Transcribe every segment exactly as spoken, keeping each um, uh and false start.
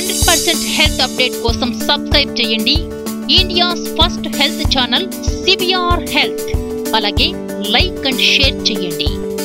Hundred percent health update కోసం subscribe చేయండి India's first health channel CVR health. అలాగే like and share చేయండి.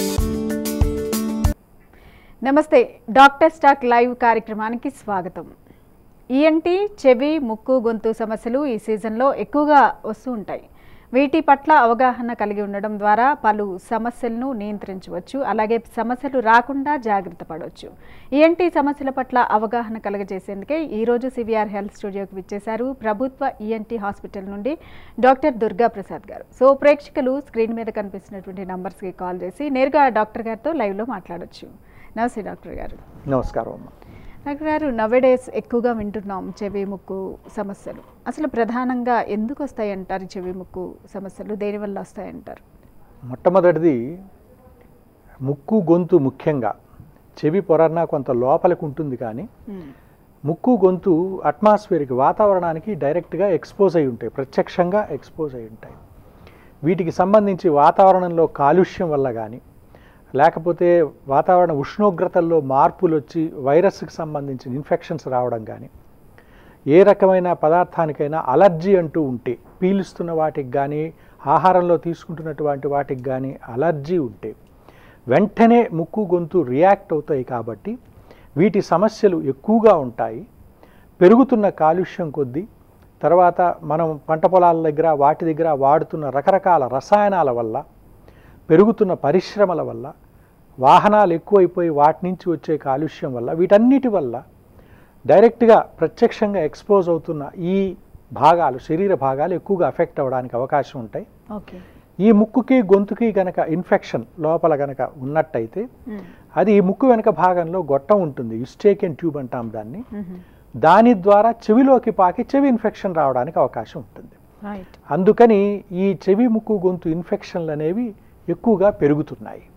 నమస్తే, డాక్టర్ స్టాక్ లైవ్ కార్యక్రమానికి స్వాగతం. ఈఎన్టీ, చెవి, ముక్కు, గొంతు సమస్యలు ఈ సీజన్లో ఎక్కువగా వస్తూ ఉంటాయి. వీటి పట్ల అవగాహన కలిగి ఉండడం ద్వారా పలు సమస్యలను నియంత్రించవచ్చు. అలాగే సమస్యలు రాకుండా జాగ్రత్త పడవచ్చు. ఈఎన్టీ సమస్యల పట్ల అవగాహన కలగజేసేందుకే ఈరోజు సివిఆర్ హెల్త్ స్టూడియోకి విచ్చేశారు ప్రభుత్వ ఈఎన్టీ హాస్పిటల్ నుండి డాక్టర్ దుర్గా ప్రసాద్ గారు. సో ప్రేక్షకులు స్క్రీన్ మీద కనిపిస్తున్నటువంటి నంబర్స్కి కాల్ చేసి నేరుగా డాక్టర్ గారితో లైవ్లో మాట్లాడవచ్చు. నమస్తే డాక్టర్ గారు. నమస్కారం అమ్మ. డాక్టర్ గారు, నవేడేస్ ఎక్కువగా వింటున్నాం చెవి ముక్కు సమస్యలు. అసలు ప్రధానంగా ఎందుకు వస్తాయంటారు చెవి ముక్కు సమస్యలు? దేనివల్ల వస్తాయంటారు? మొట్టమొదటిది ముక్కు గొంతు. ముఖ్యంగా చెవి పొరన్నా కొంత లోపలికి ఉంటుంది, కానీ ముక్కు గొంతు అట్మాస్ఫియర్కి, వాతావరణానికి డైరెక్ట్గా ఎక్స్పోజ్ అయి ఉంటాయి, ప్రత్యక్షంగా ఎక్స్పోజ్ అయి ఉంటాయి. వీటికి సంబంధించి వాతావరణంలో కాలుష్యం వల్ల కానీ, లేకపోతే వాతావరణ ఉష్ణోగ్రతల్లో మార్పులు వచ్చి వైరస్కి సంబంధించిన ఇన్ఫెక్షన్స్ రావడం కానీ, ఏ రకమైన పదార్థానికైనా అలర్జీ అంటూ ఉంటే, పీలుస్తున్న వాటికి కానీ ఆహారంలో తీసుకుంటున్నటువంటి వాటికి కానీ అలర్జీ ఉంటే వెంటనే ముక్కు గొంతు రియాక్ట్ అవుతాయి. కాబట్టి వీటి సమస్యలు ఎక్కువగా ఉంటాయి. పెరుగుతున్న కాలుష్యం కొద్దీ, తర్వాత మనం పంట పొలాల దగ్గర వాటి దగ్గర వాడుతున్న రకరకాల రసాయనాల వల్ల, పెరుగుతున్న పరిశ్రమల వల్ల, వాహనాలు ఎక్కువైపోయి వాటి నుంచి వచ్చే కాలుష్యం వల్ల, వీటన్నిటి వల్ల డైరెక్ట్గా ప్రత్యక్షంగా ఎక్స్పోజ్ అవుతున్న ఈ భాగాలు, శరీర భాగాలు ఎక్కువగా అఫెక్ట్ అవ్వడానికి అవకాశం ఉంటాయి. ఓకే. ఈ ముక్కుకి గొంతుకి గనక ఇన్ఫెక్షన్ లోపల గనక ఉన్నట్టయితే అది ముక్కు వెనక భాగంలో గొట్టం ఉంటుంది, యుస్టేకియన్ ట్యూబ్ అంటాం దాన్ని. దాని ద్వారా చెవిలోకి పాకి చెవి ఇన్ఫెక్షన్ రావడానికి అవకాశం ఉంటుంది. అందుకని ఈ చెవి ముక్కు గొంతు ఇన్ఫెక్షన్లు అనేవి ఎక్కువగా పెరుగుతున్నాయి.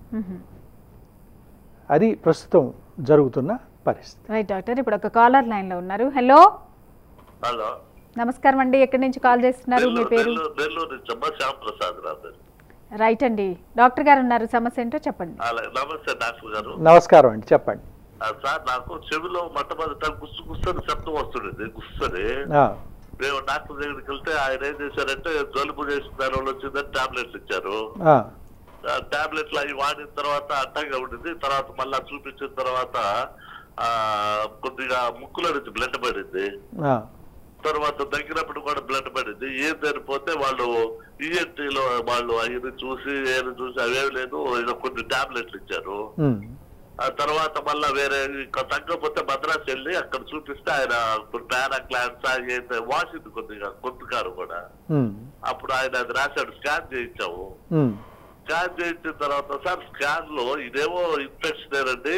అది ప్రస్తుతం జరుగుతున్న పరిస్థితి. రైట్ డాక్టర్, ఇప్పుడు ఒక కాలర్ లైన్ లో ఉన్నారు. హలో హలో, నమస్కారం అండి. ఎక్కడి నుంచి కాల్ చేస్తున్నారు? మీ పేరు? రైట్ అండి, డాక్టర్ గారు ఉన్నారు. సమస్య ఏంటో చెప్పండి. నమస్తే డాక్టర్ గారు. నమస్కారం అండి, చెప్పండి. సార్, నాకు చెవిలో మొట్టమొదట గుస్సు గుస్తని శబ్దం వస్తుండేది, గుస్తని. మేము డాక్టర్ దగ్గరికి వెళ్తే ఆయన ఏం చేశారంటే, జలుబు చేసిన దానివల్ల వచ్చిందని టాబ్లెట్లు ఇచ్చారు. టాబ్లెట్లు అవి వాడిన తర్వాత అడ్డంగా ఉండింది. తర్వాత మళ్ళా చూపించిన తర్వాత ఆ కొద్దిగా ముక్కులో నుంచి బ్లడ్ పడింది. తర్వాత దగ్గరప్పుడు కూడా బ్లడ్ పడింది. ఏం సరిపోతే వాళ్ళు ఈఎన్టీలో వాళ్ళు అవి చూసి ఏది చూసి అవేమి లేదు, కొన్ని టాబ్లెట్లు ఇచ్చారు. ఆ తర్వాత మళ్ళా వేరే తగ్గకపోతే మద్రాసు వెళ్ళి అక్కడ చూపిస్తే ఆయన పారాక్లాన్స్ అయితే వాసింది కొద్దిగా గొంతుకారు కూడా. అప్పుడు ఆయన అది రాశాడు, స్కాన్ చేయించాము. స్కాన్ చేయించిన తర్వాత సార్ స్కాన్ లో ఇదేమో ఇన్ఫెక్షన్ ఏనండి,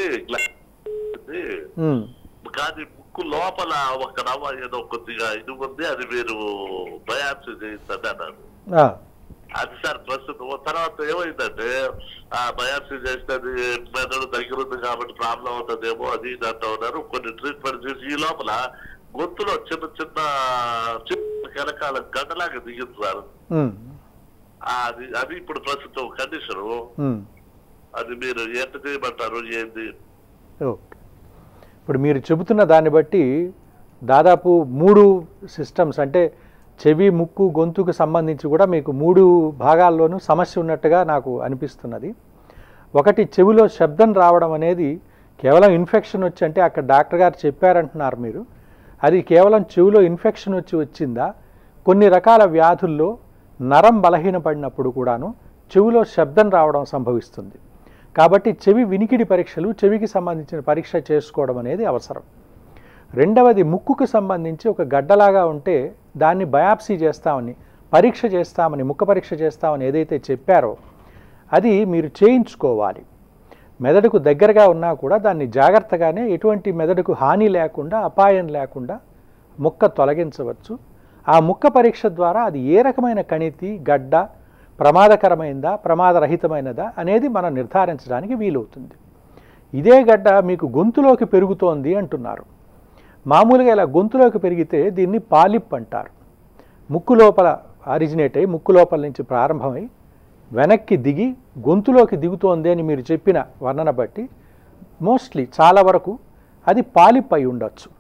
కానీ ముక్కు లోపల ఒక నవ్వ ఏదో కొద్దిగా ఇది ఉంది, అది మీరు బయాప్సీ చేయించండి అన్నారు. అది సార్ ప్రస్తుతం. తర్వాత ఏమైందంటే, ఆ బయాప్సీ చేసినది మెదడు దగ్గర ఉంది కాబట్టి ప్రాబ్లం అవుతుందేమో అది ఇది అంటూ ఉన్నారు. కొన్ని ట్రీట్మెంట్ చేసి ఈ లోపల గొంతులో చిన్న చిన్న చిన్న కెరకాల గడ్డలాగా దిగింది సార్. అది అది ఇప్పుడు ప్రస్తుతం కండిషను. అది మీరు ఎంత చేయమంటారు, ఏంది? ఇప్పుడు మీరు చెబుతున్న దాన్ని బట్టి దాదాపు మూడు సిస్టమ్స్, అంటే చెవి, ముక్కు, గొంతుకు సంబంధించి కూడా మీకు మూడు భాగాల్లోనూ సమస్య ఉన్నట్టుగా నాకు అనిపిస్తున్నది. ఒకటి, చెవిలో శబ్దం రావడం అనేది కేవలం ఇన్ఫెక్షన్ వచ్చి, అంటే అక్కడ డాక్టర్ గారు చెప్పారంటున్నారు మీరు, అది కేవలం చెవిలో ఇన్ఫెక్షన్ వచ్చి వచ్చిందా? కొన్ని రకాల వ్యాధుల్లో నరం బలహీనపడినప్పుడు కూడాను చెవిలో శబ్దం రావడం సంభవిస్తుంది. కాబట్టి చెవి వినికిడి పరీక్షలు, చెవికి సంబంధించిన పరీక్ష చేసుకోవడం అనేది అవసరం. రెండవది, ముక్కుకు సంబంధించి ఒక గడ్డలాగా ఉంటే దాన్ని బయాప్సీ చేస్తామని, పరీక్ష చేస్తామని, ముక్క పరీక్ష చేస్తామని ఏదైతే చెప్పారో అది మీరు చేయించుకోవాలి. మెదడుకు దగ్గరగా ఉన్నా కూడా దాన్ని జాగ్రత్తగానే, ఎటువంటి మెదడుకు హాని లేకుండా, అపాయం లేకుండా ముక్క తొలగించవచ్చు. ఆ ముక్క పరీక్ష ద్వారా అది ఏ రకమైన కణితి, గడ్డ, ప్రమాదకరమైనదా, ప్రమాదరహితమైనదా అనేది మనం నిర్ధారించడానికి వీలవుతుంది. ఇదే గడ్డ మీకు గొంతులోకి పెరుగుతోంది అంటున్నారు. మామూలుగా ఇలా గొంతులోకి పెరిగితే దీన్ని పాలిప్ అంటారు. ముక్కు లోపల ఆరిజినేట్ అయ్యి, ముక్కు లోపల నుంచి ప్రారంభమై వెనక్కి దిగి గొంతులోకి దిగుతోంది అని మీరు చెప్పిన వర్ణన బట్టి మోస్ట్లీ చాలా వరకు అది పాలిప్ అయి ఉండొచ్చు.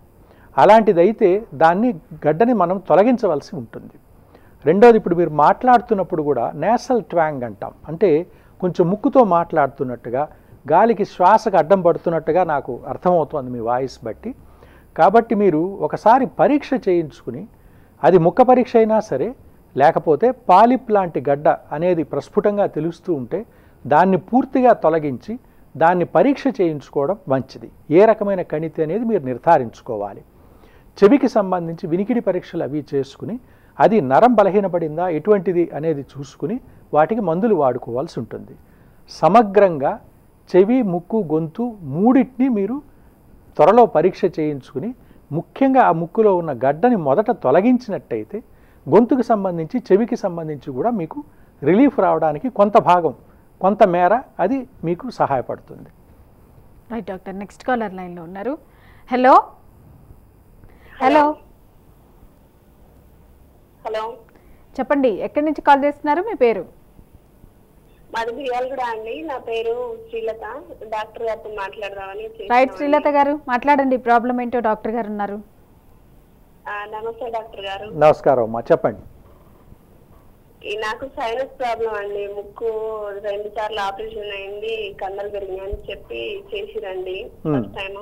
అలాంటిదైతే దాన్ని గడ్డని మనం తొలగించవలసి ఉంటుంది. రెండోది, ఇప్పుడు మీరు మాట్లాడుతున్నప్పుడు కూడా నేసల్ ట్వాంగ్ అంటాం, అంటే కొంచెం ముక్కుతో మాట్లాడుతున్నట్టుగా గాలికి శ్వాసకు అడ్డం పడుతున్నట్టుగా నాకు అర్థమవుతోంది మీ వాయిస్ బట్టి. కాబట్టి మీరు ఒకసారి పరీక్ష చేయించుకుని, అది ముక్క పరీక్ష అయినా సరే, లేకపోతే పాలిప్ లాంటి గడ్డ అనేది ప్రస్ఫుటంగా తెలుస్తూ ఉంటే దాన్ని పూర్తిగా తొలగించి దాన్ని పరీక్ష చేయించుకోవడం మంచిది. ఏ రకమైన కణితి అనేది మీరు నిర్ధారించుకోవాలి. చెవికి సంబంధించి వినికిడి పరీక్షలు అవి చేసుకుని అది నరం బలహీనపడిందా ఎటువంటిది అనేది చూసుకుని వాటికి మందులు వాడుకోవాల్సి ఉంటుంది. సమగ్రంగా చెవి, ముక్కు, గొంతు మూడింటిని మీరు త్వరలో పరీక్ష చేయించుకుని ముఖ్యంగా ఆ ముక్కులో ఉన్న గడ్డని మొదట తొలగించినట్టయితే గొంతుకు సంబంధించి చెవికి సంబంధించి కూడా మీకు రిలీఫ్ రావడానికి కొంత భాగం కొంత మేర అది మీకు సహాయపడుతుంది. రైట్ డాక్టర్, నెక్స్ట్ కాలర్ లైన్లో ఉన్నారు. హలో హలో హలో, చెప్పండి, ఎక్కడి నుంచి కాల్ చేస్తున్నారు, మీ పేరు? మాది బియ్యాలగూడ అండి. నా పేరు శ్రీలత. డాక్టర్ గారితో మాట్లాడదామని. రైట్ శ్రీలత గారు, మాట్లాడండి. ప్రాబ్లం ఏంటో డాక్టర్ గారు ఉన్నారు. నమస్తే డాక్టర్ గారు. నమస్కారం అమ్మా, చెప్పండి. నాకు సైనస్ ప్రాబ్లం అండి. ముక్కు రెండు సార్లు ఆపరేషన్ అయింది, కండలు పెరిగినాయని చెప్పి చేసిరండి. ఫస్ట్ టైం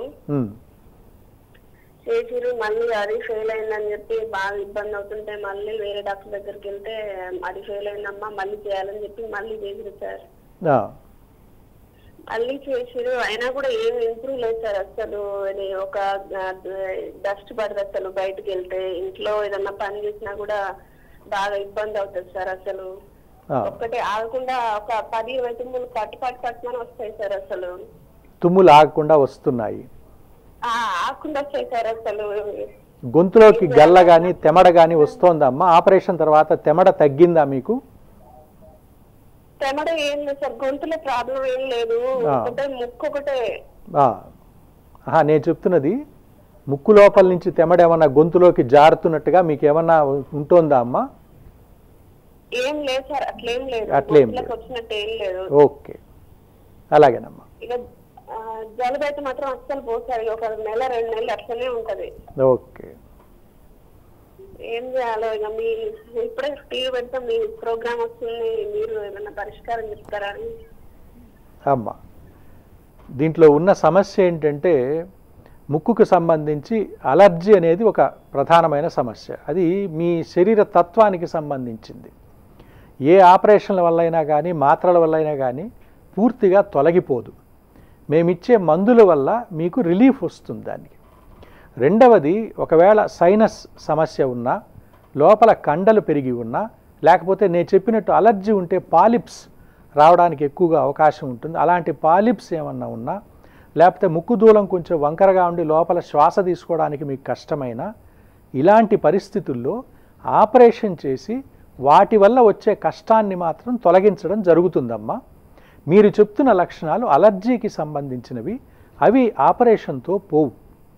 చేసిరు, మళ్ళీ అది ఫెయిల్ అయిందని చెప్పి బాగా ఇబ్బంది అవుతుంటే మళ్ళీ వేరే డాక్టర్ దగ్గరికి వెళ్తే అది ఫెయిల్ అయిందమ్మా మళ్ళీ చేయాలని చెప్పి మళ్ళీ చేసిరు సార్. మళ్ళీ చేసిరు, అయినా కూడా ఏమి ఇంప్రూవ్ లేదు సార్. అసలు ఒక డస్ట్ పడదు అసలు. బయటకు వెళ్తే ఇంట్లో ఏదన్నా పని చేసినా కూడా బాగా ఇబ్బంది అవుతుంది సార్. అసలు ఒక్కటే ఆగకుండా ఒక పది ఇరవై తుమ్ములు పట్టు పట్టు పట్టుమని వస్తాయి సార్. అసలు తుమ్ములు ఆగకుండా వస్తున్నాయి, ఆగకుండా వస్తాయి సార్. అసలు గొంతులోకి గల్ల గాని తెమడ గాని వస్తోందమ్మా? ఆపరేషన్ తర్వాత తెమడ తగ్గిందా మీకు? తెమడ ఏం లేదు సార్, గొంతులో ప్రాబ్లం ఏం లేదు, ఒకటే ముక్కు ఒకటే. నేను చెప్తున్నది ముక్కు లోపల నుంచి తెమడ ఏమన్నా గొంతులోకి జారుతున్నట్టుగా మీకు ఏమన్నా ఉంటుందా అమ్మా? ఏం లేదు సార్, అట్లేం లేదు. అట్లేం వచ్చినట్టు ఏం లేదు. ఓకే, అలాగేనమ్మా. ఇక జలుబు అయితే మాత్రం అస్సలు పోసారు, ఒక నెల రెండు నెలలు అట్లనే ఉంటది. ఓకే, ఏం చేయాలో ఇక మీ ఇప్పుడే టీవీ పెడితే మీ ప్రోగ్రామ్ వస్తుంది, మీరు ఏదైనా పరిష్కారం చెప్తారా అని. అమ్మా, దీంట్లో ఉన్న సమస్య ఏంటంటే ముక్కుకు సంబంధించి అలర్జీ అనేది ఒక ప్రధానమైన సమస్య. అది మీ శరీర తత్వానికి సంబంధించింది. ఏ ఆపరేషన్ల వల్ల అయినా కానీ మాత్రల వల్ల అయినా కానీ పూర్తిగా తొలగిపోదు. మేమిచ్చే మందుల వల్ల మీకు రిలీఫ్ వస్తుంది దానికి. రెండవది, ఒకవేళ సైనస్ సమస్య ఉన్నా, లోపల కండలు పెరిగి ఉన్నా, లేకపోతే నేను చెప్పినట్టు అలర్జీ ఉంటే పాలిప్స్ రావడానికి ఎక్కువగా అవకాశం ఉంటుంది. అలాంటి పాలిప్స్ ఏమన్నా ఉన్నా, లేకపోతే ముక్కు దూలం కొంచెం వంకరగా ఉండి లోపల శ్వాస తీసుకోవడానికి మీకు కష్టమైనా, ఇలాంటి పరిస్థితుల్లో ఆపరేషన్ చేసి వాటి వల్ల వచ్చే కష్టాన్ని మాత్రం తొలగించడం జరుగుతుందమ్మా. మీరు చెప్తున్న లక్షణాలు అలర్జీకి సంబంధించినవి, అవి ఆపరేషన్తో పోవు.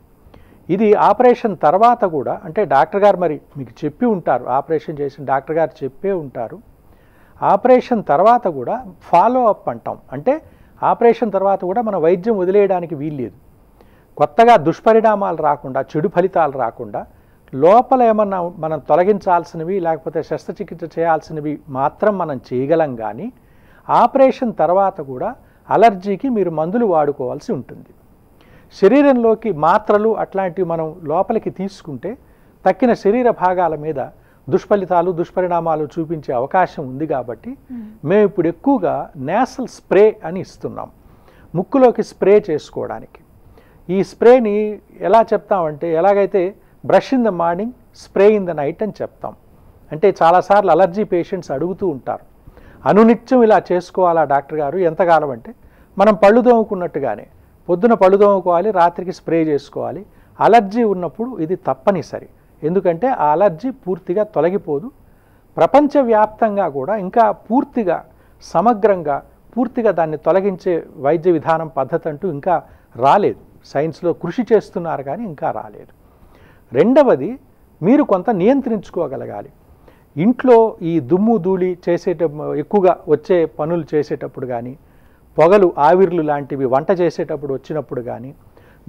ఇది ఆపరేషన్ తర్వాత కూడా, అంటే డాక్టర్ గారు మరి మీకు చెప్పి ఉంటారు, ఆపరేషన్ చేసిన డాక్టర్ గారు చెప్పే ఉంటారు. ఆపరేషన్ తర్వాత కూడా ఫాలో అప్ అంటాం, అంటే ఆపరేషన్ తర్వాత కూడా మన వైద్యం వదిలేయడానికి వీల్లేదు. కొత్తగా దుష్పరిణామాలు రాకుండా, చెడు ఫలితాలు రాకుండా, లోపల ఏమన్నా మనం తొలగించాల్సినవి లేకపోతే శస్త్రచికిత్స చేయాల్సినవి మాత్రం మనం చేయగలం. కానీ ఆపరేషన్ తర్వాత కూడా అలర్జీకి మీరు మందులు వాడుకోవాల్సి ఉంటుంది. శరీరంలోకి మాత్రలు అట్లాంటివి మనం లోపలికి తీసుకుంటే తక్కిన శరీర భాగాల మీద దుష్ఫలితాలు దుష్పరిణామాలు చూపించే అవకాశం ఉంది. కాబట్టి మేము ఇప్పుడు ఎక్కువగా నేసల్ స్ప్రే అని ఇస్తున్నాం, ముక్కులోకి స్ప్రే చేసుకోవడానికి. ఈ స్ప్రేని ఎలా చెప్తామంటే, ఎలాగైతే brush in the morning spray in the night అని చెప్తాం. అంటే చాలాసార్లు అలర్జీ పేషెంట్స్ అడుగుతూ ఉంటారు, అనునిత్యం ఇలా చేసుకోవాలా డాక్టర్ గారు? ఎంతకాలం అంటే, మనం పళ్ళు తోముకున్నట్టుగానే పొద్దున పళ్ళు తోముకోవాలి, రాత్రికి స్ప్రే చేసుకోవాలి. అలర్జీ ఉన్నప్పుడు ఇది తప్పనిసరి, ఎందుకంటే ఆ అలర్జీ పూర్తిగా తొలగిపోదు. ప్రపంచవ్యాప్తంగా కూడా ఇంకా పూర్తిగా సమగ్రంగా పూర్తిగా దాన్ని తొలగించే వైద్య విధానం పద్ధతి అంటూ ఇంకా రాలేదు. సైన్స్లో కృషి చేస్తున్నారు కానీ ఇంకా రాలేదు. రెండవది, మీరు కొంత నియంత్రించుకోగలగాలి. ఇంట్లో ఈ దుమ్ము ధూళి చేసేట ఎక్కువగా వచ్చే పనులు చేసేటప్పుడు కానీ, పొగలు ఆవిర్లు లాంటివి వంట చేసేటప్పుడు వచ్చినప్పుడు కానీ,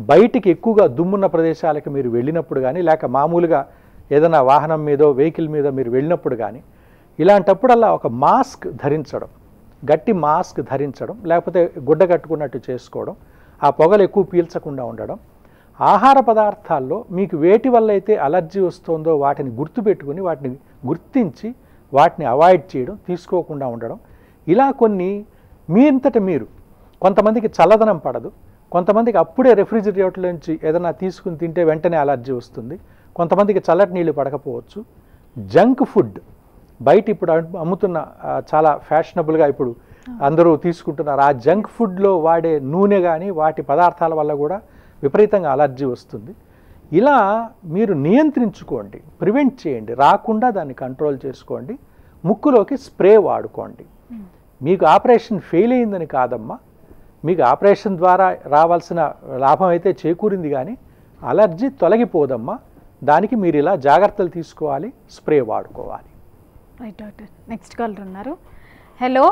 బయటికి ఎక్కువగా దుమ్మున్న ప్రదేశాలకు మీరు వెళ్ళినప్పుడు కానీ, లేక మామూలుగా ఏదైనా వాహనం మీదో వెహికల్ మీద మీరు వెళ్ళినప్పుడు కానీ, ఇలాంటప్పుడల్లా ఒక మాస్క్ ధరించడం, గట్టి మాస్క్ ధరించడం, లేకపోతే గుడ్డ కట్టుకున్నట్టు చేసుకోవడం, ఆ పొగలు ఎక్కువ పీల్చకుండా ఉండడం, ఆహార పదార్థాల్లో మీకు వేటి వల్ల అయితే అలర్జీ వస్తుందో వాటిని గుర్తుపెట్టుకుని వాటిని గుర్తించి వాటిని అవాయిడ్ చేయడం, తీసుకోకుండా ఉండడం, ఇలా కొన్ని మీ అంతట మీరు, కొంతమందికి చల్లదనం పడదు, కొంతమందికి అప్పుడే రెఫ్రిజిరేటర్ నుంచి ఏదైనా తీసుకుని తింటే వెంటనే అలర్జీ వస్తుంది, కొంతమందికి చల్లటి నీళ్ళు పడకపోవచ్చు. జంక్ ఫుడ్ బయట ఇప్పుడు అమ్ముతున్న చాలా ఫ్యాషనబుల్గా ఇప్పుడు అందరూ తీసుకుంటున్నారు. ఆ జంక్ ఫుడ్లో వాడే నూనె కానీ వాటి పదార్థాల వల్ల కూడా విపరీతంగా అలర్జీ వస్తుంది. ఇలా మీరు నియంత్రించుకోండి, ప్రివెంట్ చేయండి, రాకుండా దాన్ని కంట్రోల్ చేసుకోండి. ముక్కులోకి స్ప్రే వాడుకోండి. మీకు ఆపరేషన్ ఫెయిల్ అయిందని కాదమ్మా, మీకు ఆపరేషన్ ద్వారా రావాల్సిన లాభం అయితే చేకూరింది, కానీ అలర్జీ తొలగిపోదమ్మా. దానికి మీరు ఇలా జాగ్రత్తలు తీసుకోవాలి, స్ప్రే వాడుకోవాలి. Right doctor. నెక్స్ట్ కాలర్ ఉన్నారు. హలో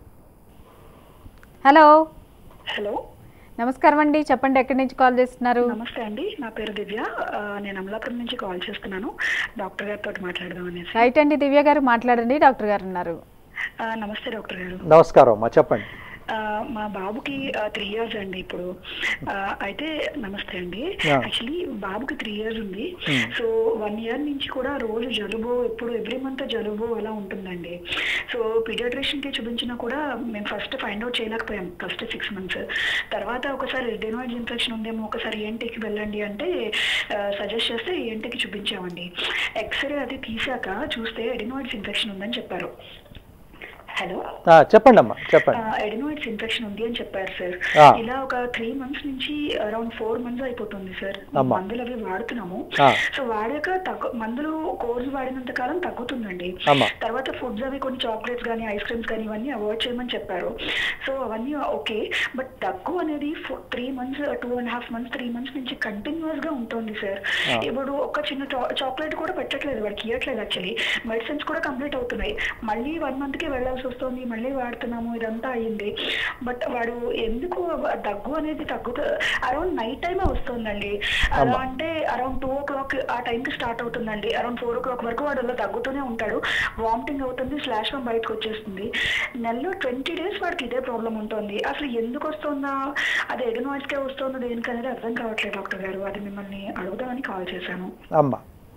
హలో హలో నమస్కారం అండి, చెప్పండి, ఎక్కడి నుంచి కాల్ చేస్తున్నారు? నమస్తే అండి, నా పేరు దివ్య. నేను అమలాపురం నుంచి కాల్ చేస్తున్నాను. డాక్టర్ గారితో మాట్లాడదాం అనేసి. రైట్ అండి, దివ్య గారు మాట్లాడండి, డాక్టర్ గారు ఉన్నారు. నమస్తే డాక్టర్ గారు. నమస్కారం అమ్మా, చెప్పండి. మా బాబుకి త్రీ ఇయర్స్ అండి ఇప్పుడు. అయితే నమస్తే అండి. యాక్చువల్లీ బాబుకి త్రీ ఇయర్స్ ఉంది. సో వన్ ఇయర్ నుంచి కూడా రోజు జలుబు, ఎప్పుడు ఎవ్రీ మంత్ జలుబు అలా ఉంటుందండి. సో పీడియాట్రిషియన్ కి చూపించినా కూడా మేము ఫస్ట్ ఫైండ్ అవుట్ చేయలేకపోయాం ఫస్ట్ సిక్స్ మంత్స్. తర్వాత ఒకసారి ఎడెనాయిడ్స్ ఇన్ఫెక్షన్ ఉందేమో, ఒకసారి ఈఎన్టీకి వెళ్ళండి అంటే సజెస్ట్ చేస్తే ఈఎన్టీకి చూపించామండి. ఎక్స్రే అది తీసాక చూస్తే ఎడెనాయిడ్స్ ఇన్ఫెక్షన్ ఉందని చెప్పారు. హలో చెప్పండి అమ్మా, చెప్పండి. ఎడెనాయిడ్స్ ఇన్ఫెక్షన్ ఉంది అని చెప్పారు సార్. ఇలా ఒక త్రీ మంత్స్ నుంచి అరౌండ్ ఫోర్ మంత్స్ అయిపోతుంది సార్. మందులు అవి వాడుతున్నాము. సో వాడాక తగ్గు మందులు కోర్స్ వాడినంత కాలం తగ్గుతుందండి. తర్వాత ఫుడ్స్ అవి కొన్ని చాక్లెట్స్ కానీ ఐస్ క్రీమ్స్ కానీ ఇవన్నీ అవాయిడ్ చేయమని చెప్పారు. సో అవన్నీ ఓకే, బట్ దగ్గు అనేది three months two and half months three months నుంచి కంటిన్యూస్ గా ఉంటుంది సార్. ఇప్పుడు ఒక చిన్న చాక్లెట్ కూడా పెట్టట్లేదు, వాడికి ఇవ్వట్లేదు. యాక్చువల్లీ మెడిసిన్స్ కూడా కంప్లీట్ అవుతున్నాయి. మళ్ళీ వన్ మంత్ కి వెళ్ళాల్సి వస్తుంది, మళ్ళీ వాడుతున్నాము, ఇదంతా అయ్యింది. బట్ వాడు ఎందుకు దగ్గు అనేది తగ్గుతూ అరౌండ్ నైట్ టైమే వస్తుందండి. అలా అంటే అరౌండ్ టూ ఓ క్లాక్ ఆ టైంకి స్టార్ట్ అవుతుందండి. అరౌండ్ ఫోర్ ఓ క్లాక్ వరకు వాడు అలా తగ్గుతూనే ఉంటాడు. వామిటింగ్ అవుతుంది, స్లాష్ ఫామ్ బయటకు వచ్చేస్తుంది. నెలలో ట్వంటీ డేస్ వాడికి ఇదే ప్రాబ్లం ఉంటుంది. అసలు ఎందుకు వస్తుందా, అది ఎడెనాయిడ్స్కే వస్తుందో దేనికి అనేది అర్థం కావట్లేదు డాక్టర్ గారు. అది మిమ్మల్ని అడుగుదామని కాల్ చేశాను. అమ్మా,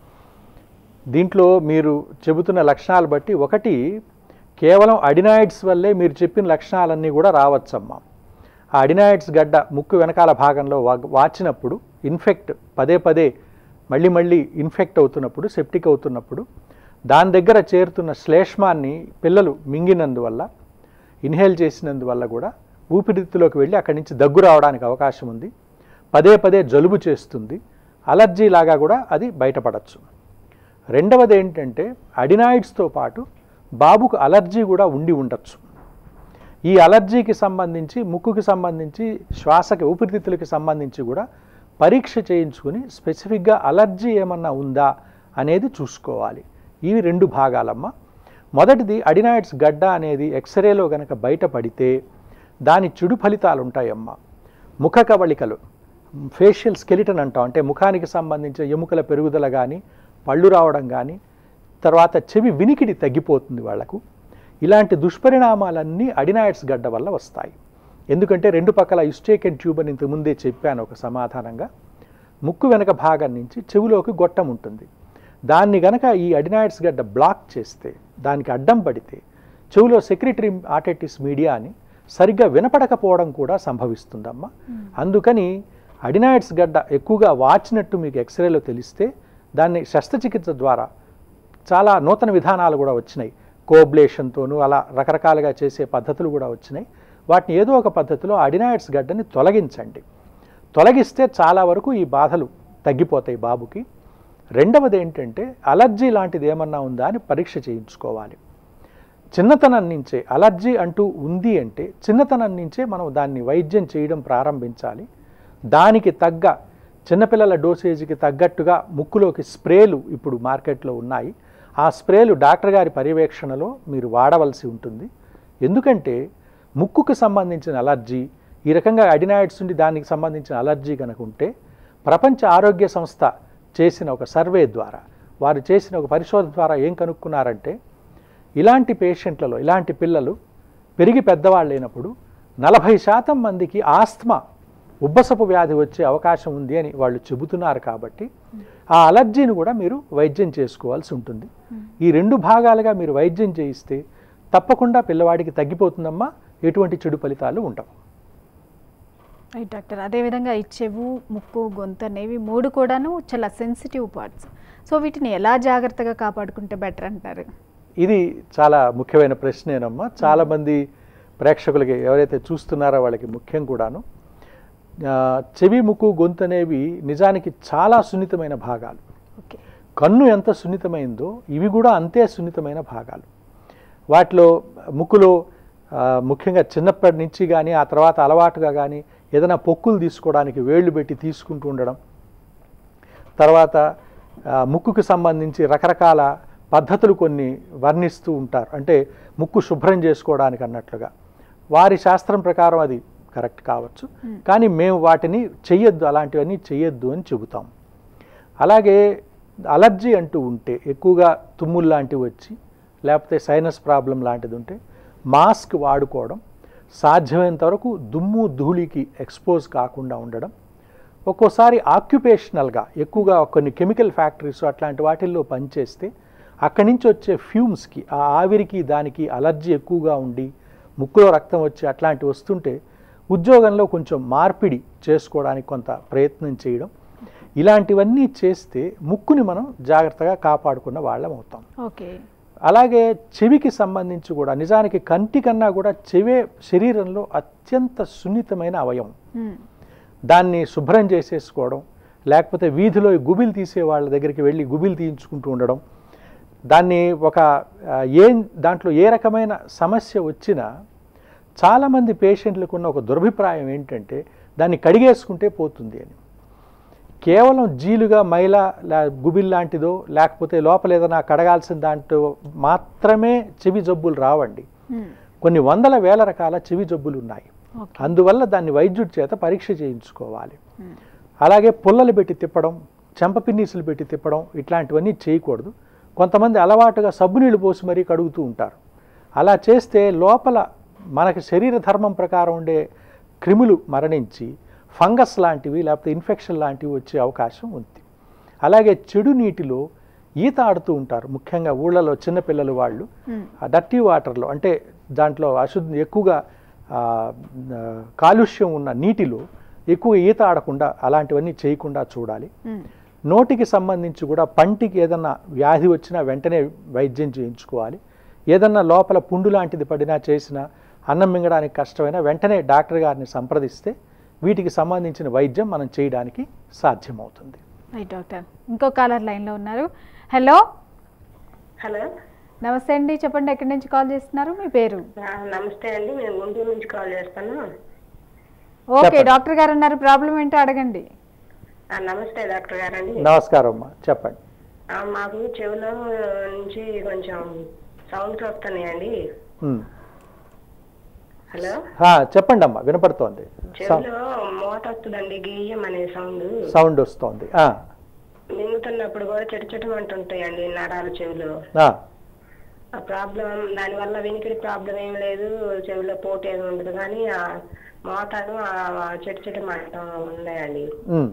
దీంట్లో మీరు చెబుతున్న లక్షణాలు బట్టి ఒకటి, కేవలం అడినాయిడ్స్ వల్లే మీరు చెప్పిన లక్షణాలన్నీ కూడా రావచ్చమ్మా. ఆ అడినాయిడ్స్ గడ్డ ముక్కు వెనకాల భాగంలో వాచినప్పుడు, ఇన్ఫెక్ట్ పదే పదే మళ్ళీ మళ్ళీ ఇన్ఫెక్ట్ అవుతున్నప్పుడు, సెప్టిక్ అవుతున్నప్పుడు, దాని దగ్గర చేరుతున్న శ్లేష్మాన్ని పిల్లలు మింగినందువల్ల, ఇన్హేల్ చేసినందువల్ల కూడా ఊపిరితిత్తులోకి వెళ్ళి అక్కడి నుంచి దగ్గు రావడానికి అవకాశం ఉంది. పదే పదే జలుబు చేస్తుంది, అలర్జీ లాగా కూడా అది బయటపడచ్చు. రెండవది ఏంటంటే, అడినాయిడ్స్తో పాటు బాబుకు అలర్జీ కూడా ఉండి ఉండొచ్చు. ఈ అలర్జీకి సంబంధించి, ముక్కుకి సంబంధించి, శ్వాసకి ఊపిరితిత్తులకి సంబంధించి కూడా పరీక్ష చేయించుకుని స్పెసిఫిక్గా అలర్జీ ఏమన్నా ఉందా అనేది చూసుకోవాలి. ఇవి రెండు భాగాలమ్మ. మొదటిది, అడినాయిడ్స్ గడ్డ అనేది ఎక్స్రేలో కనుక బయటపడితే దాని చెడు ఫలితాలు ఉంటాయమ్మ. ముఖ కవళికలు, ఫేషియల్ స్కెలిటన్ అంటాం, అంటే ముఖానికి సంబంధించిన ఎముకల పెరుగుదల కానీ, పళ్ళు రావడం కానీ, తర్వాత చెవి వినికిడి తగ్గిపోతుంది వాళ్లకు. ఇలాంటి దుష్పరిణామాలన్నీ అడినాయిడ్స్ గడ్డ వల్ల వస్తాయి. ఎందుకంటే రెండు పక్కల యుస్టేకెన్ ట్యూబ్ అని ఇంతకుముందే చెప్పాను ఒక సమాధానంగా. ముక్కు వెనక భాగం నుంచి చెవిలోకి గొట్టం ఉంటుంది. దాన్ని గనక ఈ అడినాయిడ్స్ గడ్డ బ్లాక్ చేస్తే, దానికి అడ్డం పడితే చెవిలో సెక్రిటరీ ఆటైటిస్ మీడియా అని సరిగ్గా వినపడకపోవడం కూడా సంభవిస్తుందమ్మా. అందుకని అడినాయిడ్స్ గడ్డ ఎక్కువగా వాచినట్టు మీకు ఎక్స్రేలో తెలిస్తే దాన్ని శస్త్రచికిత్స ద్వారా, చాలా నూతన విధానాలు కూడా వచ్చినాయి, కోబ్లేషన్తోనూ అలా రకరకాలుగా చేసే పద్ధతులు కూడా వచ్చినాయి. వాటిని ఏదో ఒక పద్ధతిలో అడినాయిడ్స్ గడ్డని తొలగించండి. తొలగిస్తే చాలా వరకు ఈ బాధలు తగ్గిపోతాయి బాబుకి. రెండవది ఏంటంటే, అలర్జీ లాంటిది ఏమన్నా ఉందా అని పరీక్ష చేయించుకోవాలి. చిన్నతనం నుంచే అలర్జీ అంటూ ఉంది అంటే చిన్నతనం నుంచే మనం దాన్ని వైద్యం చేయడం ప్రారంభించాలి. దానికి తగ్గ చిన్నపిల్లల డోసేజీకి తగ్గట్టుగా ముక్కులోకి స్ప్రేలు ఇప్పుడు మార్కెట్లో ఉన్నాయి. ఆ స్ప్రేలు డాక్టర్ గారి పర్యవేక్షణలో మీరు వాడవలసి ఉంటుంది. ఎందుకంటే ముక్కుకు సంబంధించిన అలర్జీ ఈ రకంగా అడినాయిడ్స్ ఉండి దానికి సంబంధించిన అలర్జీ కనుక ఉంటే ప్రపంచ ఆరోగ్య సంస్థ చేసిన ఒక సర్వే ద్వారా, వారు చేసిన ఒక పరిశోధన ద్వారా ఏం కనుక్కున్నారంటే, ఇలాంటి పేషెంట్లలో ఇలాంటి పిల్లలు పెరిగి పెద్దవాళ్ళు అయినప్పుడు నలభై శాతం మందికి ఆస్తమా, ఉబ్బసపు వ్యాధి వచ్చే అవకాశం ఉంది అని వాళ్ళు చెబుతున్నారు. కాబట్టి ఆ అలర్జీని కూడా మీరు వైద్యం చేసుకోవాల్సి ఉంటుంది. ఈ రెండు భాగాలుగా మీరు వైద్యం చేయిస్తే తప్పకుండా పిల్లవాడికి తగ్గిపోతుందమ్మా, ఎటువంటి చెడు ఫలితాలు ఉండవు. Right doctor. అదేవిధంగా ఈ చెవు, ముక్కు, గొంతు అనేవి మూడు కూడాను చాలా సెన్సిటివ్ పార్ట్స్. సో వీటిని ఎలా జాగ్రత్తగా కాపాడుకుంటే బెటర్ అంటారు? ఇది చాలా ముఖ్యమైన ప్రశ్నేనమ్మా. చాలామంది ప్రేక్షకులకి ఎవరైతే చూస్తున్నారో వాళ్ళకి ముఖ్యం కూడాను. చెవి, ముక్కు, గొంతు అనేవి నిజానికి చాలా సున్నితమైన భాగాలు. కన్ను ఎంత సున్నితమైందో ఇవి కూడా అంతే సున్నితమైన భాగాలు. వాటిలో ముక్కులో ముఖ్యంగా చిన్నప్పటి నుంచి కానీ ఆ తర్వాత అలవాటుగా కానీ ఏదైనా పొక్కులు తీసుకోవడానికి వేళ్ళు పెట్టి తీసుకుంటూ ఉండడం, తర్వాత ముక్కుకు సంబంధించి రకరకాల పద్ధతులు కొన్ని వర్ణిస్తూ ఉంటారు. అంటే ముక్కు శుభ్రం చేసుకోవడానికి అన్నట్లుగా. వారి శాస్త్రం ప్రకారం అది కరెక్ట్ కావచ్చు, కానీ మేము వాటిని చెయ్యొద్దు, అలాంటివన్నీ చెయ్యొద్దు అని చెబుతాం. అలాగే అలర్జీ అంటూ ఉంటే, ఎక్కువగా తుమ్ములు లాంటివి వచ్చి లేకపోతే సైనస్ ప్రాబ్లం లాంటిది ఉంటే మాస్క్ వాడుకోవడం, సాధ్యమైనంత వరకు దుమ్ము ధూళికి ఎక్స్పోజ్ కాకుండా ఉండడం, ఒక్కోసారి ఆక్యుపేషనల్గా ఎక్కువగా కొన్ని కెమికల్ ఫ్యాక్టరీస్ అట్లాంటి వాటిల్లో పనిచేస్తే అక్కడి నుంచి వచ్చే ఫ్యూమ్స్కి, ఆ ఆవిరికి దానికి అలర్జీ ఎక్కువగా ఉండి ముక్కులో రక్తం వచ్చి అట్లాంటివి వస్తుంటే ఉద్యోగంలో కొంచెం మార్పిడి చేసుకోవడానికి కొంత ప్రయత్నం చేయడం, ఇలాంటివన్నీ చేస్తే ముక్కుని మనం జాగ్రత్తగా కాపాడుకున్న వాళ్ళం అవుతాం. ఓకే. అలాగే చెవికి సంబంధించి కూడా నిజానికి కంటి కన్నా కూడా చెవే శరీరంలో అత్యంత సున్నితమైన అవయవం. దాన్ని శుభ్రం చేసేసుకోవడం, లేకపోతే వీధిలో గుబిలు తీసే వాళ్ళ దగ్గరికి వెళ్ళి గుబిలు తీయించుకుంటూ ఉండడం, దాన్ని ఒక ఏ దాంట్లో ఏ రకమైన సమస్య వచ్చినా చాలామంది పేషెంట్లకు ఉన్న ఒక దురభిప్రాయం ఏంటంటే దాన్ని కడిగేసుకుంటే పోతుంది అని. కేవలం జీలుగా మైల గుబిల్ లాంటిదో లేకపోతే లోపల ఏదైనా కడగాల్సిన దాంట్లో మాత్రమే చెవి జబ్బులు రావండి. కొన్ని వందల వేల రకాల చెవి జబ్బులు ఉన్నాయి. అందువల్ల దాన్ని వైద్యుడి చేత పరీక్ష చేయించుకోవాలి. అలాగే పుల్లలు పెట్టి తిప్పడం, చెంపపిన్నీసులు పెట్టి తిప్పడం ఇట్లాంటివన్నీ చేయకూడదు. కొంతమంది అలవాటుగా సబ్బునీళ్ళు పోసి మరీ కడుగుతూ ఉంటారు. అలా చేస్తే లోపల మనకి శరీర ధర్మం ప్రకారం ఉండే క్రిములు మరణించి ఫంగస్ లాంటివి లేకపోతే ఇన్ఫెక్షన్ లాంటివి వచ్చే అవకాశం ఉంది. అలాగే చెడు నీటిలో ఈత ఆడుతూ ఉంటారు, ముఖ్యంగా ఊళ్ళలో చిన్నపిల్లలు వాళ్ళు. ఆ డర్టీ వాటర్లో అంటే దాంట్లో అశుద్ధి ఎక్కువగా కాలుష్యం ఉన్న నీటిలో ఎక్కువ ఈత ఆడకుండా అలాంటివన్నీ చేయకుండా చూడాలి. నోటికి సంబంధించి కూడా పంటికి ఏదన్నా వ్యాధి వచ్చినా వెంటనే వైద్యం చేయించుకోవాలి. ఏదన్నా లోపల పుండు లాంటిది పడినా చేసినా అన్నం మింగడానికి కష్టమైనా వెంటనే డాక్టర్ గారిని సంప్రదిస్తే వీటికి సంబంధించిన వైద్యం మనం చేయడానికి సాధ్యమవుతుంది. Right doctor. ఇంకో కాలర్ లైన్లో ఉన్నారు. హలో హలో నమస్తే అండి, చెప్పండి ఎక్కడి నుంచి కాల్ చేస్తున్నారు, మీ పేరు? నమస్తే అండి, నేను గుంటూరు నుంచి కాల్ చేస్తాను. ఓకే, డాక్టర్ గారు అన్నారు, ప్రాబ్లం ఏంటో అడగండి. నమస్తే డాక్టర్ గారు అండి. నమస్కారం అమ్మా, చెప్పండి. మాకు చెవిలో నుంచి కొంచెం సౌండ్స్ వస్తున్నాయండి. హలో చెప్పండి అమ్మా, వినపడుతోంది. చెవిలో మోత వస్తుందండి, గేయం అనే సౌండ్ సౌండ్ వస్తుంది. మింగుతున్నప్పుడు కూడా చెట్టు చెట్టు అంటుంటాయండి నరాలు చెవిలో. ఆ ప్రాబ్లం దాని వల్ల వినికిడి ప్రాబ్లం ఏం లేదు, చెవిలో పోటీ ఏమి ఉండదు, కానీ ఆ మోతాను ఆ చెట్టు చెట్టు మంటం ఉన్నాయండి.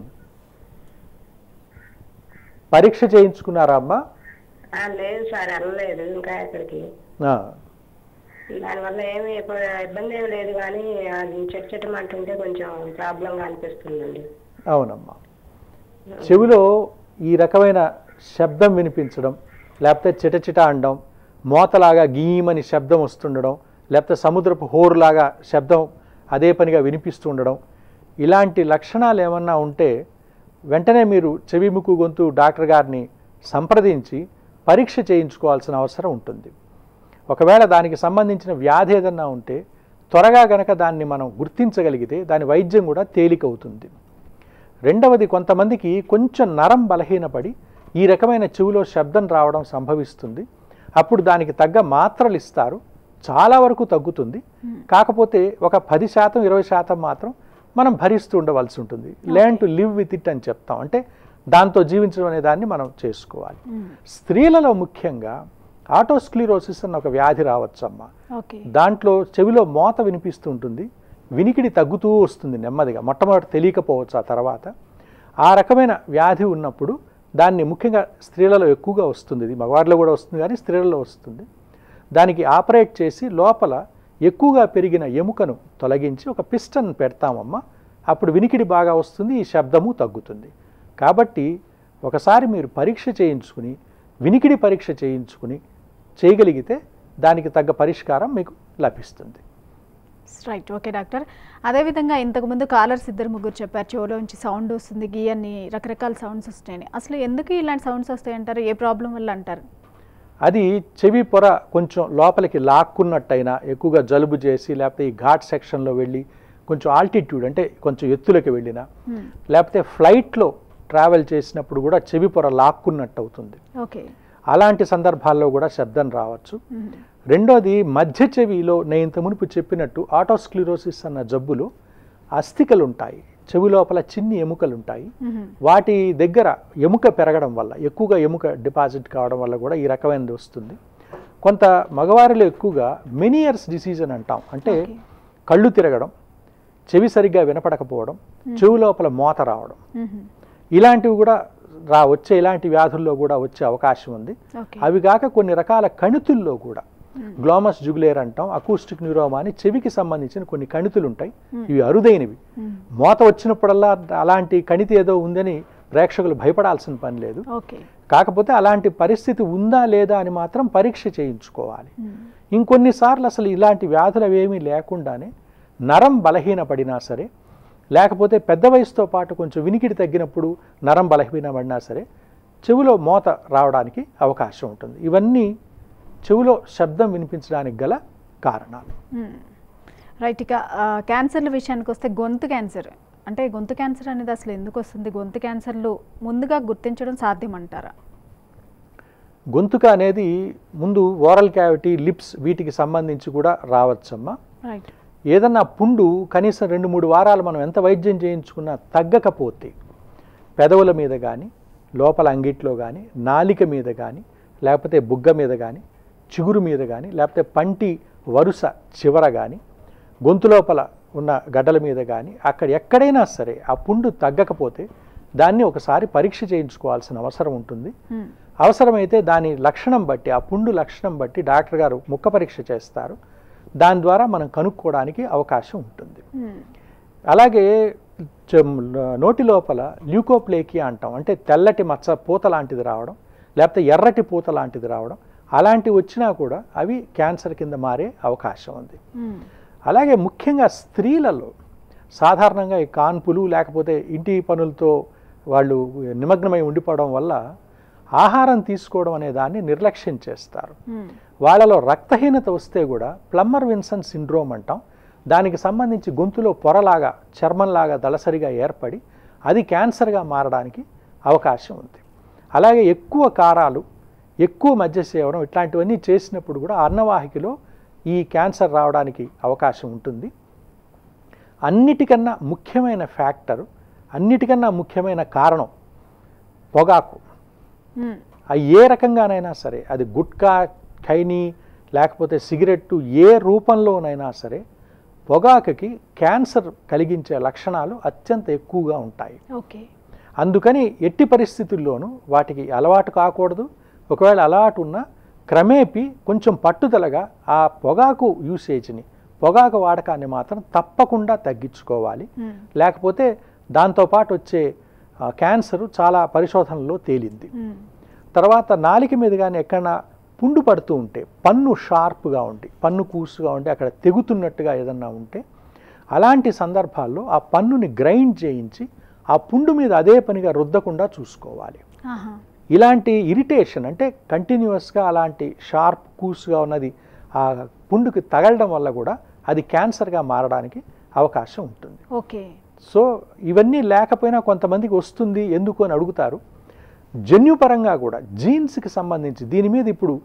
పరీక్ష చేయించుకున్నారా అమ్మా? లేదు సార్, వెళ్ళలేదు ఇంకా ఎక్కడికి. దానివల్ల ఏమి ఇబ్బంది ఏమి లేదు, కానీ చెట్టు చెట్టు మంటుంటే కొంచెం ప్రాబ్లంగా అనిపిస్తుందండి. అవునమ్మా, చెవిలో ఈ రకమైన శబ్దం వినిపించడం, లేకపోతే చిటచిట అనడం, మోతలాగా గీమని శబ్దం వస్తుండడం, లేకపోతే సముద్రపు హోరులాగా శబ్దం అదే పనిగా వినిపిస్తూ ఉండడం, ఇలాంటి లక్షణాలు ఏమన్నా ఉంటే వెంటనే మీరు చెవి ముక్కు గొంతు డాక్టర్ గారిని సంప్రదించి పరీక్ష చేయించుకోవాల్సిన అవసరం ఉంటుంది. ఒకవేళ దానికి సంబంధించిన వ్యాధి ఏదన్నా ఉంటే త్వరగా గనక దాన్ని మనం గుర్తించగలిగితే దాని వైద్యం కూడా తేలికవుతుంది. రెండవది, కొంతమందికి కొంచెం నరం బలహీనపడి ఈ రకమైన చెవిలో శబ్దం రావడం సంభవిస్తుంది. అప్పుడు దానికి తగ్గ మాత్రలు ఇస్తారు, చాలా వరకు తగ్గుతుంది. కాకపోతే ఒక పది శాతం ఇరవై శాతం మాత్రం మనం భరిస్తూ ఉండవలసి ఉంటుంది. Learn to live with it అని చెప్తాం. అంటే దాంతో జీవించడం అనే దాన్ని మనం చేసుకోవాలి. స్త్రీలలో ముఖ్యంగా ఆటోస్క్లిరోసిస్ అన్న ఒక వ్యాధి రావచ్చమ్మా. దాంట్లో చెవిలో మోత వినిపిస్తూ ఉంటుంది, వినికిడి తగ్గుతూ వస్తుంది నెమ్మదిగా, మొట్టమొదటి తెలియకపోవచ్చు, ఆ తర్వాత ఆ రకమైన వ్యాధి ఉన్నప్పుడు దాన్ని ముఖ్యంగా స్త్రీలలో ఎక్కువగా వస్తుంది. ఇది మగవారిలో కూడా వస్తుంది కానీ స్త్రీలలో వస్తుంది. దానికి ఆపరేట్ చేసి లోపల ఎక్కువగా పెరిగిన ఎముకను తొలగించి ఒక పిస్టన్ పెడతామమ్మా. అప్పుడు వినికిడి బాగా వస్తుంది, ఈ శబ్దము తగ్గుతుంది. కాబట్టి ఒకసారి మీరు పరీక్ష చేయించుకుని వినికిడి పరీక్ష చేయించుకుని చేయగలిగితే దానికి తగ్గ పరిష్కారం మీకు లభిస్తుంది. Right, okay doctor. అదేవిధంగా ఇంతకుముందు కాలర్స్ ఇద్దరు ముగ్గురు చెప్పారు చెవులో నుంచి సౌండ్ వస్తుంది, గీయని రకరకాల సౌండ్స్ వస్తాయని. అసలు ఎందుకు ఇలాంటి సౌండ్స్ వస్తాయి అంటారు? ఏ ప్రాబ్లం వల్ల అంటారు? అది చెవి పొర కొంచెం లోపలికి లాక్కున్నట్టయినా, ఎక్కువగా జలుబు చేసి, లేకపోతే ఈ ఘాట్ సెక్షన్లో వెళ్ళి కొంచెం ఆల్టిట్యూడ్ అంటే కొంచెం ఎత్తులకి వెళ్ళినా, లేకపోతే ఫ్లైట్లో ట్రావెల్ చేసినప్పుడు కూడా చెవి పొర లాక్కున్నట్టు అవుతుంది. ఓకే, అలాంటి సందర్భాల్లో కూడా శబ్దం రావచ్చు. రెండోది మధ్య చెవిలో నేను ఇంత మునుపు చెప్పినట్టు ఆటోస్క్లిరోసిస్ అన్న జబ్బులు అస్థికలు ఉంటాయి, చెవి లోపల చిన్ని ఎముకలు ఉంటాయి. వాటి దగ్గర ఎముక పెరగడం వల్ల, ఎక్కువగా ఎముక డిపాజిట్ కావడం వల్ల కూడా ఈ రకమైనది వస్తుంది. కొంత మగవారిలో ఎక్కువగా మెనియర్స్ డిసీజ్ అని అంటాం. అంటే కళ్ళు తిరగడం, చెవి సరిగ్గా వినపడకపోవడం, చెవి లోపల మోత రావడం, ఇలాంటివి కూడా రా వచ్చే ఇలాంటి వ్యాధుల్లో కూడా వచ్చే అవకాశం ఉంది. అవి కాక కొన్ని రకాల కణుతుల్లో కూడా గ్లోమస్ జుగులేర్ అంటాం, అకూస్టిక్ న్యూరోమా అని చెవికి సంబంధించిన కొన్ని కణితులు ఉంటాయి. ఇవి అరుదైనవి. మోత వచ్చినప్పుడల్లా అలాంటి కణితి ఏదో ఉందని ప్రేక్షకులు భయపడాల్సిన పని లేదు. కాకపోతే అలాంటి పరిస్థితి ఉందా లేదా అని మాత్రం పరీక్ష చేయించుకోవాలి. ఇంకొన్నిసార్లు అసలు ఇలాంటి వ్యాధులు అవేమీ లేకుండానే నరం బలహీనపడినా సరే, లేకపోతే పెద్ద వయసుతో పాటు కొంచెం వినికిడి తగ్గినప్పుడు నరం బలహీనపడినా సరే చెవిలో మోత రావడానికి అవకాశం ఉంటుంది. ఇవన్నీ చెవిలో శబ్దం వినిపించడానికి గల కారణాలు. రైట్. ఇక క్యాన్సర్ల విషయానికి వస్తే గొంతు క్యాన్సర్ అంటే గొంతు క్యాన్సర్ అనేది అసలు ఎందుకు వస్తుంది? గొంతు క్యాన్సర్లు ముందుగా గుర్తించడం సాధ్యమంటారా? గొంతుక అనేది ముందు ఓరల్ క్యావిటీ, లిప్స్ వీటికి సంబంధించి కూడా రావచ్చమ్మా. రైట్. ఏదన్నా పుండు కనీసం రెండు మూడు వారాలు మనం ఎంత వైద్యం చేయించుకున్నా తగ్గకపోతే పెదవుల మీద కానీ, లోపల అంగిట్లో కానీ, నాలిక మీద కానీ, లేకపోతే బుగ్గ మీద కానీ, చిగురు మీద కానీ, లేకపోతే పంటి వరుస చివర కానీ, గొంతు లోపల ఉన్న గడ్డల మీద కానీ, అక్కడ ఎక్కడైనా సరే ఆ పుండు తగ్గకపోతే దాన్ని ఒకసారి పరీక్ష చేయించుకోవాల్సిన అవసరం ఉంటుంది. అవసరమైతే దాని లక్షణం బట్టి, ఆ పుండు లక్షణం బట్టి డాక్టర్ గారు ముక్క పరీక్ష చేస్తారు. దాని ద్వారా మనం కనుక్కోవడానికి అవకాశం ఉంటుంది. అలాగే నోటి లోపల ల్యూకోప్లేకియా అంటాం, అంటే తెల్లటి మచ్చ పూత లాంటిది రావడం, లేకపోతే ఎర్రటి పూత లాంటిది రావడం, అలాంటివి వచ్చినా కూడా అవి క్యాన్సర్ కింద మారే అవకాశం ఉంది. అలాగే ముఖ్యంగా స్త్రీలలో సాధారణంగా ఈ కాన్పులు లేకపోతే ఇంటి పనులతో వాళ్ళు నిమగ్నమై ఉండిపోవడం వల్ల ఆహారం తీసుకోవడం అనే దాన్ని నిర్లక్ష్యం చేస్తారు. వాళ్ళలో రక్తహీనత వస్తే కూడా ప్లమ్మర్ విన్సన్ సిండ్రోమ్ అంటాం, దానికి సంబంధించి గొంతులో పొరలాగా చర్మంలాగా దళసరిగా ఏర్పడి అది క్యాన్సర్గా మారడానికి అవకాశం ఉంది. అలాగే ఎక్కువ కారాలు, ఎక్కువ మద్య సేవనం ఇట్లాంటివన్నీ చేసినప్పుడు కూడా అన్నవాహికలో ఈ క్యాన్సర్ రావడానికి అవకాశం ఉంటుంది. అన్నిటికన్నా ముఖ్యమైన ఫ్యాక్టరు, అన్నిటికన్నా ముఖ్యమైన కారణం పొగాకు. అది ఏ రకంగానైనా సరే, అది గుట్కా, ఖైనీ లేకపోతే సిగరెట్టు, ఏ రూపంలోనైనా సరే పొగాకుకి క్యాన్సర్ కలిగించే లక్షణాలు అత్యంత ఎక్కువగా ఉంటాయి. అందుకని ఎట్టి పరిస్థితుల్లోనూ వాటికి అలవాటు కాకూడదు. ఒకవేళ అలవాటు ఉన్నా క్రమేపీ కొంచెం పట్టుదలగా ఆ పొగాకు యూసేజ్ని, పొగాకు వాడకాన్ని మాత్రం తప్పకుండా తగ్గించుకోవాలి. లేకపోతే దాంతోపాటు వచ్చే క్యాన్సరు చాలా పరిశోధనల్లో తేలింది. తర్వాత నాలిక మీద కానీ ఎక్కడన్నా పుండు పడుతూ ఉంటే, పన్ను షార్ప్గా ఉండి, పన్ను కూసుగా ఉండి అక్కడ తెగుతున్నట్టుగా ఏదన్నా ఉంటే, అలాంటి సందర్భాల్లో ఆ పన్నుని గ్రైండ్ చేయించి ఆ పుండు మీద అదే పనిగా రుద్దకుండా చూసుకోవాలి. ఇలాంటి ఇరిటేషన్ అంటే కంటిన్యూస్గా అలాంటి షార్ప్ కూసుగా ఉన్నది ఆ పుండుకి తగలడం వల్ల కూడా అది క్యాన్సర్గా మారడానికి అవకాశం ఉంటుంది. ఓకే. సో ఇవన్నీ లేకపోయినా కొంతమందికి వస్తుంది ఎందుకు అని అడుగుతారు. జన్యుపరంగా కూడా జీన్స్కి సంబంధించి దీని మీద ఇప్పుడు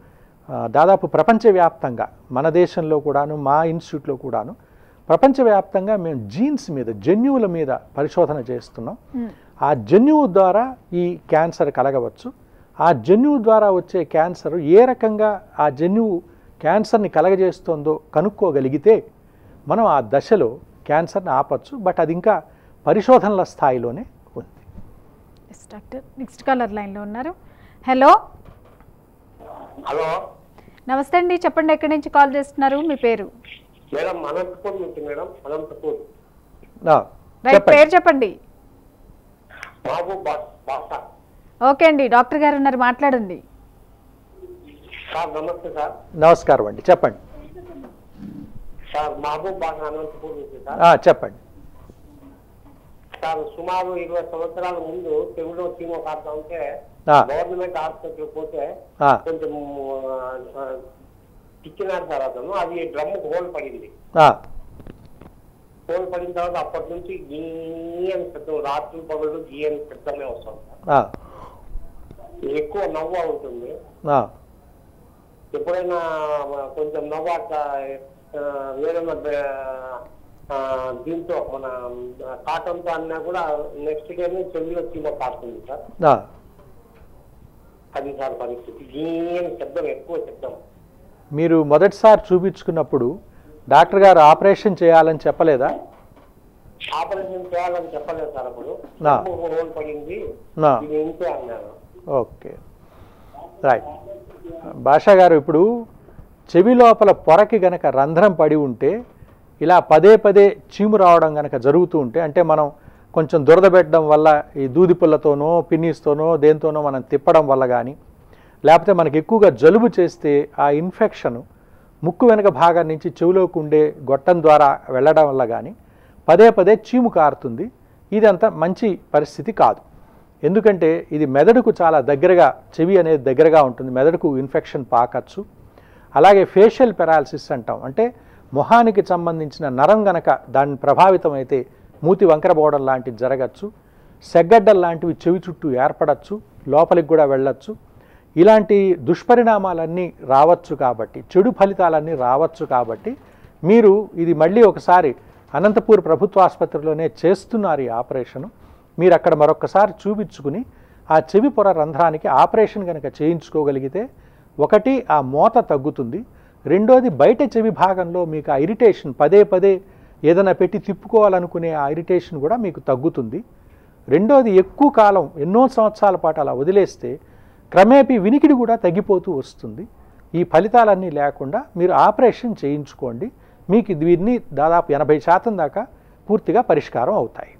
దాదాపు ప్రపంచవ్యాప్తంగా మన దేశంలో కూడాను మా ఇన్స్టిట్యూట్లో కూడాను ప్రపంచవ్యాప్తంగా మేము జీన్స్ మీద జన్యువుల మీద పరిశోధన చేస్తున్నాం. ఆ జన్యువు ద్వారా ఈ క్యాన్సర్ కలగవచ్చు. ఆ జన్యువు ద్వారా వచ్చే క్యాన్సర్ ఏ రకంగా ఆ జన్యువు క్యాన్సర్ని కలగజేస్తుందో కనుక్కోగలిగితే మనం ఆ దశలో క్యాన్సర్ని ఆపచ్చు. బట్ అది ఇంకా పరిశోధనల స్థాయిలోనే ఉంది. డాక్టర్ నెక్స్ట్ కాలర్ లైన్లో ఉన్నారు. హలో హలో నమస్తే అండి, చెప్పండి ఎక్కడి నుంచి కాల్ చేస్తున్నారు, మీ పేరు? మేడం అనంతపూర్ నుంచి మేడం, అనంతపూర్. రైట్, పేరు చెప్పండి. మహబూబ్ బాషా. ఓకే అండి, డాక్టర్ గారు ఉన్నారు, మాట్లాడండి. సార్ నమస్తే సార్. నమస్కారం అండి, చెప్పండి సార్. మహబూబ్ బాషా, అనంతపూర్ నుంచి సార్. చెప్పండి సార్. సుమారు ఇరవై సంవత్సరాల ముందు చెవిలో చీమ కాస్తా ఉంటే గవర్నమెంట్ హాస్పిటల్ పోతే కొంచెం ఇచ్చినారు సార్. అతను అది డ్రమ్ముకు హోల్ పడింది. హోల్ పడిన తర్వాత అప్పటి నుంచి గీయని శబ్దం, రాత్రి పగలు గీయని శబ్దమే వస్తుంది సార్. ఎక్కువ నవ్వు ఉంటుంది. ఎప్పుడైనా కొంచెం నవ్వు అట్లా ఏదైనా దీంతో మన కాటన్తో అన్నా కూడా నెక్స్ట్ డేనే చెవిలో చీమ కాస్తుంది సార్. అది సార్ పరిస్థితి. గీయని శబ్దం, ఎక్కువ శబ్దం. మీరు మొదటిసారి చూపించుకున్నప్పుడు డాక్టర్ గారు ఆపరేషన్ చేయాలని చెప్పలేదా? ఆపరేషన్ చేయాలని చెప్పలేదు సార్. అప్పుడు హోల్ పడింది ఇంతే అన్నారు. Okay, right. భాషా గారు, ఇప్పుడు చెవి లోపల పొరకి గనక రంధ్రం పడి ఉంటే, ఇలా పదే పదే చీము రావడం గనక జరుగుతూ ఉంటే, అంటే మనం కొంచెం దురద పెట్టడం వల్ల, ఈ దూది పుల్లతోనో పిన్నీస్తోనో దేంతోనో మనం తిప్పడం వల్ల కానీ, లేకపోతే మనకి ఎక్కువగా జలుబు చేస్తే ఆ ఇన్ఫెక్షన్ ముక్కు వెనక భాగం నుంచి చెవిలోకి ఉండే గొట్టం ద్వారా వెళ్ళడం వల్ల కానీ పదే పదే చీము కారుతుంది. ఇదంతా మంచి పరిస్థితి కాదు. ఎందుకంటే ఇది మెదడుకు చాలా దగ్గరగా, చెవి అనేది దగ్గరగా ఉంటుంది, మెదడుకు ఇన్ఫెక్షన్ పాకచ్చు. అలాగే ఫేషియల్ పెరాలసిస్ అంటాం, అంటే మొహానికి సంబంధించిన నరం గనక దాన్ని ప్రభావితం అయితే మూతి వంకరపోవడం లాంటివి జరగచ్చు. సెగ్గడ్డలు లాంటివి చెవి చుట్టూ ఏర్పడచ్చు, లోపలికి కూడా వెళ్ళచ్చు. ఇలాంటి దుష్పరిణామాలన్నీ రావచ్చు కాబట్టి, చెడు ఫలితాలన్నీ రావచ్చు కాబట్టి మీరు ఇది మళ్ళీ ఒకసారి అనంతపూర్ ప్రభుత్వ ఆసుపత్రిలోనే చేస్తున్నారు ఈ ఆపరేషను. మీరు అక్కడ మరొకసారి చూపించుకుని ఆ చెవి పొర రంధ్రానికి ఆపరేషన్ కనుక చేయించుకోగలిగితే, ఒకటి ఆ మోత తగ్గుతుంది, రెండోది బయట చెవి భాగంలో మీకు ఆ ఇరిటేషన్, పదే పదే ఏదైనా పెట్టి తిప్పుకోవాలనుకునే ఆ ఇరిటేషన్ కూడా మీకు తగ్గుతుంది. రెండోది ఎక్కువ కాలం, ఎన్నో సంవత్సరాల పాటు అలా వదిలేస్తే క్రమేపీ వినికిడి కూడా తగ్గిపోతూ వస్తుంది. ఈ ఫలితాలన్నీ లేకుండా మీరు ఆపరేషన్ చేయించుకోండి. మీకు దీన్ని దాదాపు ఎనభై శాతం దాకా పూర్తిగా పరిష్కారం అవుతాయి.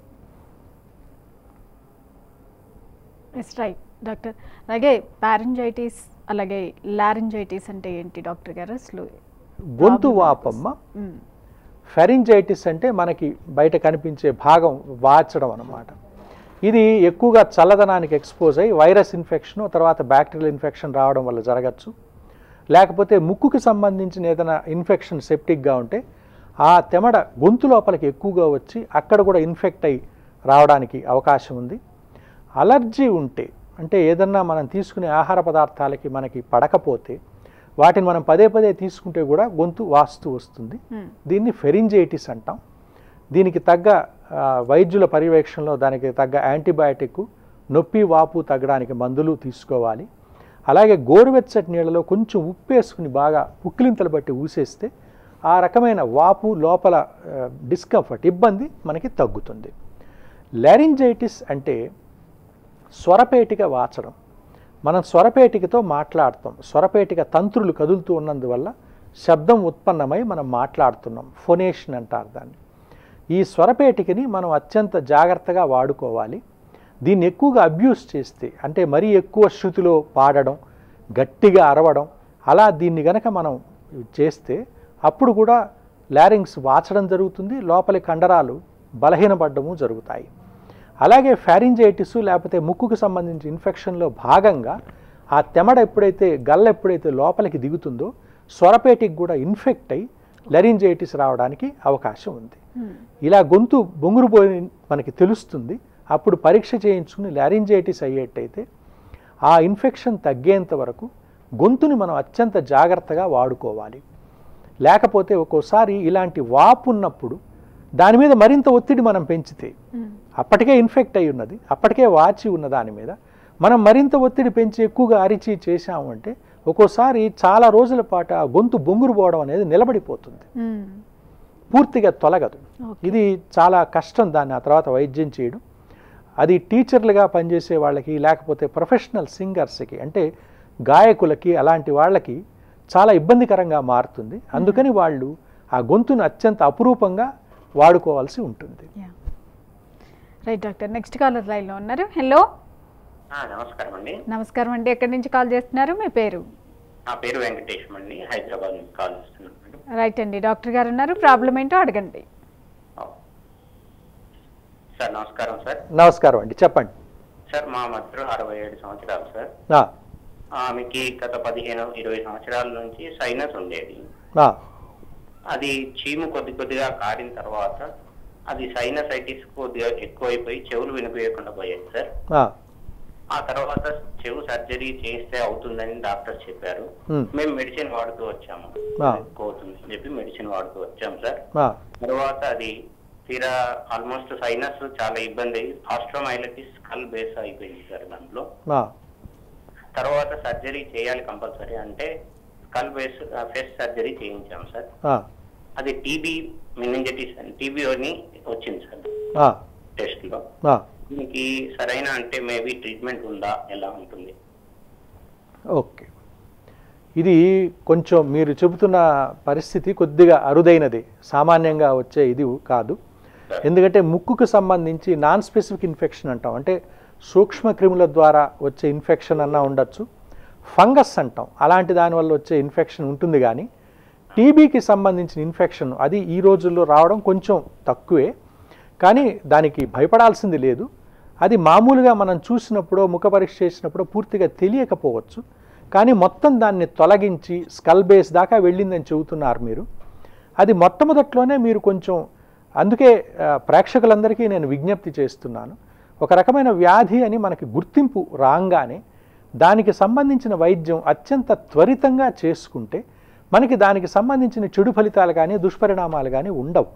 Right doctor. అలాగే పారెంజైటిస్, అలాగే లారింజైటిస్ అంటే ఏంటి డాక్టర్ గారు? అసలు గొంతు వాపమ్మ. ఫెరింజైటిస్ అంటే మనకి బయట కనిపించే భాగం వాచడం అన్నమాట. ఇది ఎక్కువగా చల్లదనానికి ఎక్స్పోజ్ అయ్యి వైరస్ ఇన్ఫెక్షన్, తర్వాత బ్యాక్టీరియల్ ఇన్ఫెక్షన్ రావడం వల్ల జరగచ్చు. లేకపోతే ముక్కుకి సంబంధించిన ఏదైనా ఇన్ఫెక్షన్ సెప్టిక్గా ఉంటే ఆ తెమడ గొంతు లోపలికి ఎక్కువగా వచ్చి అక్కడ కూడా ఇన్ఫెక్ట్ అయ్యి రావడానికి అవకాశం ఉంది. అలర్జీ ఉంటే, అంటే ఏదన్నా మనం తీసుకునే ఆహార పదార్థాలకి మనకి పడకపోతే వాటిని మనం పదే పదే తీసుకుంటే కూడా గొంతు వాస్తు వస్తుంది. దీన్ని ఫెరింజైటిస్ అంటాం. దీనికి తగ్గ వైద్యుల పర్యవేక్షణలో దానికి తగ్గ యాంటీబయాటిక్, నొప్పి వాపు తగ్గడానికి మందులు తీసుకోవాలి. అలాగే గోరువెచ్చటి నీళ్ళలో కొంచెం ఉప్పు వేసుకుని బాగా పుక్కిలింతలు బట్టి ఊసేస్తే ఆ రకమైన వాపు, లోపల డిస్కంఫర్ట్, ఇబ్బంది మనకి తగ్గుతుంది. లారింజైటిస్ అంటే స్వరపేటిక వాచడం. మనం స్వరపేటికతో మాట్లాడతాం. స్వరపేటిక తంత్రులు కదులుతూ ఉన్నందువల్ల శబ్దం ఉత్పన్నమై మనం మాట్లాడుతున్నాం. ఫోనేషన్ అంటారు దాన్ని. ఈ స్వరపేటికని మనం అత్యంత జాగ్రత్తగా వాడుకోవాలి. దీన్ని ఎక్కువగా అబ్యూస్ చేస్తే, అంటే మరీ ఎక్కువ శృతిలో పాడడం, గట్టిగా అరవడం, అలా దీన్ని గనక మనం చేస్తే అప్పుడు కూడా లారింగ్స్ వాచడం జరుగుతుంది, లోపలి కండరాలు బలహీనపడము జరుగుతాయి. అలాగే ఫారింజైటిస్ లేకపోతే ముక్కుకు సంబంధించి ఇన్ఫెక్షన్లో భాగంగా ఆ తెమడ ఎప్పుడైతే, గల్ల ఎప్పుడైతే లోపలికి దిగుతుందో స్వరపేటికి కూడా ఇన్ఫెక్ట్ అయ్యి లారింజైటిస్ రావడానికి అవకాశం ఉంది. ఇలా గొంతు బొంగురుపోయి మనకి తెలుస్తుంది. అప్పుడు పరీక్ష చేయించుకుని లారింజైటిస్ అయ్యేటైతే ఆ ఇన్ఫెక్షన్ తగ్గేంత వరకు గొంతుని మనం అత్యంత జాగ్రత్తగా వాడుకోవాలి. లేకపోతే ఒక్కోసారి ఇలాంటి వాపు ఉన్నప్పుడు దాని మీద మరింత ఒత్తిడి మనం పెంచితే, అప్పటికే ఇన్ఫెక్ట్ అయి ఉన్నది, అప్పటికే వాచి ఉన్న దాని మీద మనం మరింత ఒత్తిడి పెంచి ఎక్కువగా అరిచి చేసాము అంటే ఒక్కోసారి చాలా రోజుల పాటు ఆ గొంతు బొంగురు పోవడం అనేది నిలబడిపోతుంది, పూర్తిగా తొలగదు. ఇది చాలా కష్టం దాన్ని ఆ తర్వాత వైద్యం చేయడం. అది టీచర్లుగా పనిచేసే వాళ్ళకి, లేకపోతే ప్రొఫెషనల్ సింగర్స్కి అంటే గాయకులకి, అలాంటి వాళ్ళకి చాలా ఇబ్బందికరంగా మారుతుంది. అందుకని వాళ్ళు ఆ గొంతును అత్యంత అపురూపంగా వాడుకోవాల్సి ఉంటుంది. రైట్ డాక్టర్, నెక్స్ట్ కాలర్ లైన్లో ఉన్నారు. హలో, నమస్కారం అండి. నమస్కారం అండి, ఎక్కడి నుంచి కాల్ చేస్తున్నారు? మీ పేరు? నా పేరు వెంకటేశ్వర అండి, హైదరాబాద్ నుంచి కాల్ చేస్తున్నాను. రైట్ అండి, డాక్టర్ గారు ఉన్నారు, ప్రాబ్లం ఏంటో అడగండి. సార్ నమస్కారం. సార్ నమస్కారం అండి, చెప్పండి. సార్ మా మధ్య అరవై ఏడు సంవత్సరాలు సార్. ఆమెకి గత పదిహేను ఇరవై సంవత్సరాల నుంచి సైనస్ ఉండేది. అది చీము కొద్ది కొద్దిగా కారిన తర్వాత అది సైనసైటిస్ కొద్దిగా ఎక్కువైపోయి చెవులు వినిపించకుండా పోయాయి సార్. ఆ తర్వాత చెవు సర్జరీ చేస్తే అవుతుందని డాక్టర్ చెప్పారు. మేము మెడిసిన్ వాడుతూ వచ్చాము, అవుతుంది అని చెప్పి మెడిసిన్ వాడుతూ వచ్చాము సార్. తర్వాత అది తీరా ఆల్మోస్ట్ సైనస్ చాలా ఇబ్బంది, ఆస్ట్రోమైలటిస్ స్కల్ బేస్ అయిపోయింది సార్ దాంట్లో. తర్వాత సర్జరీ చేయాలి కంపల్సరీ అంటే స్కల్ బేస్ ఫేస్ సర్జరీ చేయించాం సార్. అది టీబీ మెనింజైటిస్ అని టీబీ అని వచ్చింది సార్ టెస్ట్ లో. దీనికి సరైన అంటే మేబీ ట్రీట్మెంట్ ఉందా, ఎలా ఉంటుంది? ఓకే, ఇది కొంచెం మీరు చెబుతున్న పరిస్థితి కొద్దిగా అరుదైనది, సామాన్యంగా వచ్చే ఇది కాదు. ఎందుకంటే ముక్కుకు సంబంధించి నాన్ స్పెసిఫిక్ ఇన్ఫెక్షన్ అంటాం, అంటే సూక్ష్మ క్రిముల ద్వారా వచ్చే ఇన్ఫెక్షన్ అన్నా ఉండొచ్చు, ఫంగస్ అంటాం, అలాంటి దానివల్ల వచ్చే ఇన్ఫెక్షన్ ఉంటుంది. కానీ టీబీకి సంబంధించిన ఇన్ఫెక్షన్ అది ఈ రోజుల్లో రావడం కొంచెం తక్కువే, కానీ దానికి భయపడాల్సింది లేదు. అది మామూలుగా మనం చూసినప్పుడు, ముఖ పరీక్ష చేసినప్పుడు పూర్తిగా తెలియకపోవచ్చు, కానీ మొత్తం దాన్ని తొలగించి స్కల్ బేస్ దాకా వెళ్ళిందని చెబుతున్నారు మీరు. అది మొట్టమొదట్లోనే మీరు కొంచెం, అందుకే ప్రేక్షకులందరికీ నేను విజ్ఞప్తి చేస్తున్నాను, ఒక రకమైన వ్యాధి అని మనకి గుర్తింపు రాగానే దానికి సంబంధించిన వైద్యం అత్యంత త్వరితంగా చేసుకుంటే మనకి దానికి సంబంధించిన చెడు ఫలితాలు కానీ దుష్పరిణామాలు కానీ ఉండవు.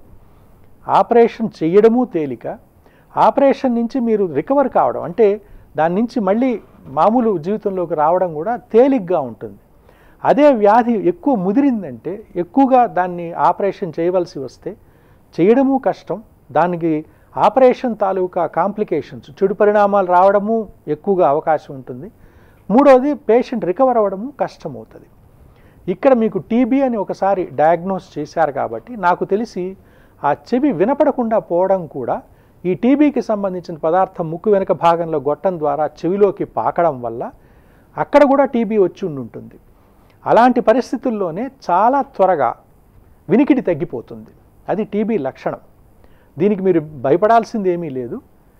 ఆపరేషన్ చేయడము తేలిక, ఆపరేషన్ నుంచి మీరు రికవర్ కావడం అంటే దాని నుంచి మళ్ళీ మామూలు జీవితంలోకి రావడం కూడా తేలిగ్గా ఉంటుంది. అదే వ్యాధి ఎక్కువ ముదిరిందంటే, ఎక్కువగా దాన్ని ఆపరేషన్ చేయవలసి వస్తే చేయడము కష్టం, దానికి ఆపరేషన్ తాలూకా కాంప్లికేషన్స్, చెడు పరిణామాలు రావడము ఎక్కువగా అవకాశం ఉంటుంది. మూడోది పేషెంట్ రికవర్ అవ్వడము కష్టమవుతుంది. ఇక్కడ మీకు టీబీ అని ఒకసారి డయాగ్నోస్ చేశారు కాబట్టి నాకు తెలిసి ఆ చెవి వినపడకుండా పోవడం కూడా ఈ టీబీకి సంబంధించిన పదార్థం ముక్కు వెనుక భాగంలో గొట్టం ద్వారా చెవిలోకి పాకడం వల్ల అక్కడ కూడా టీబీ వచ్చి ఉంటుంది. అలాంటి పరిస్థితుల్లోనే చాలా త్వరగా వినికిడి తగ్గిపోతుంది, అది టీబీ లక్షణం. దీనికి మీరు భయపడాల్సింది ఏమీ లేదు.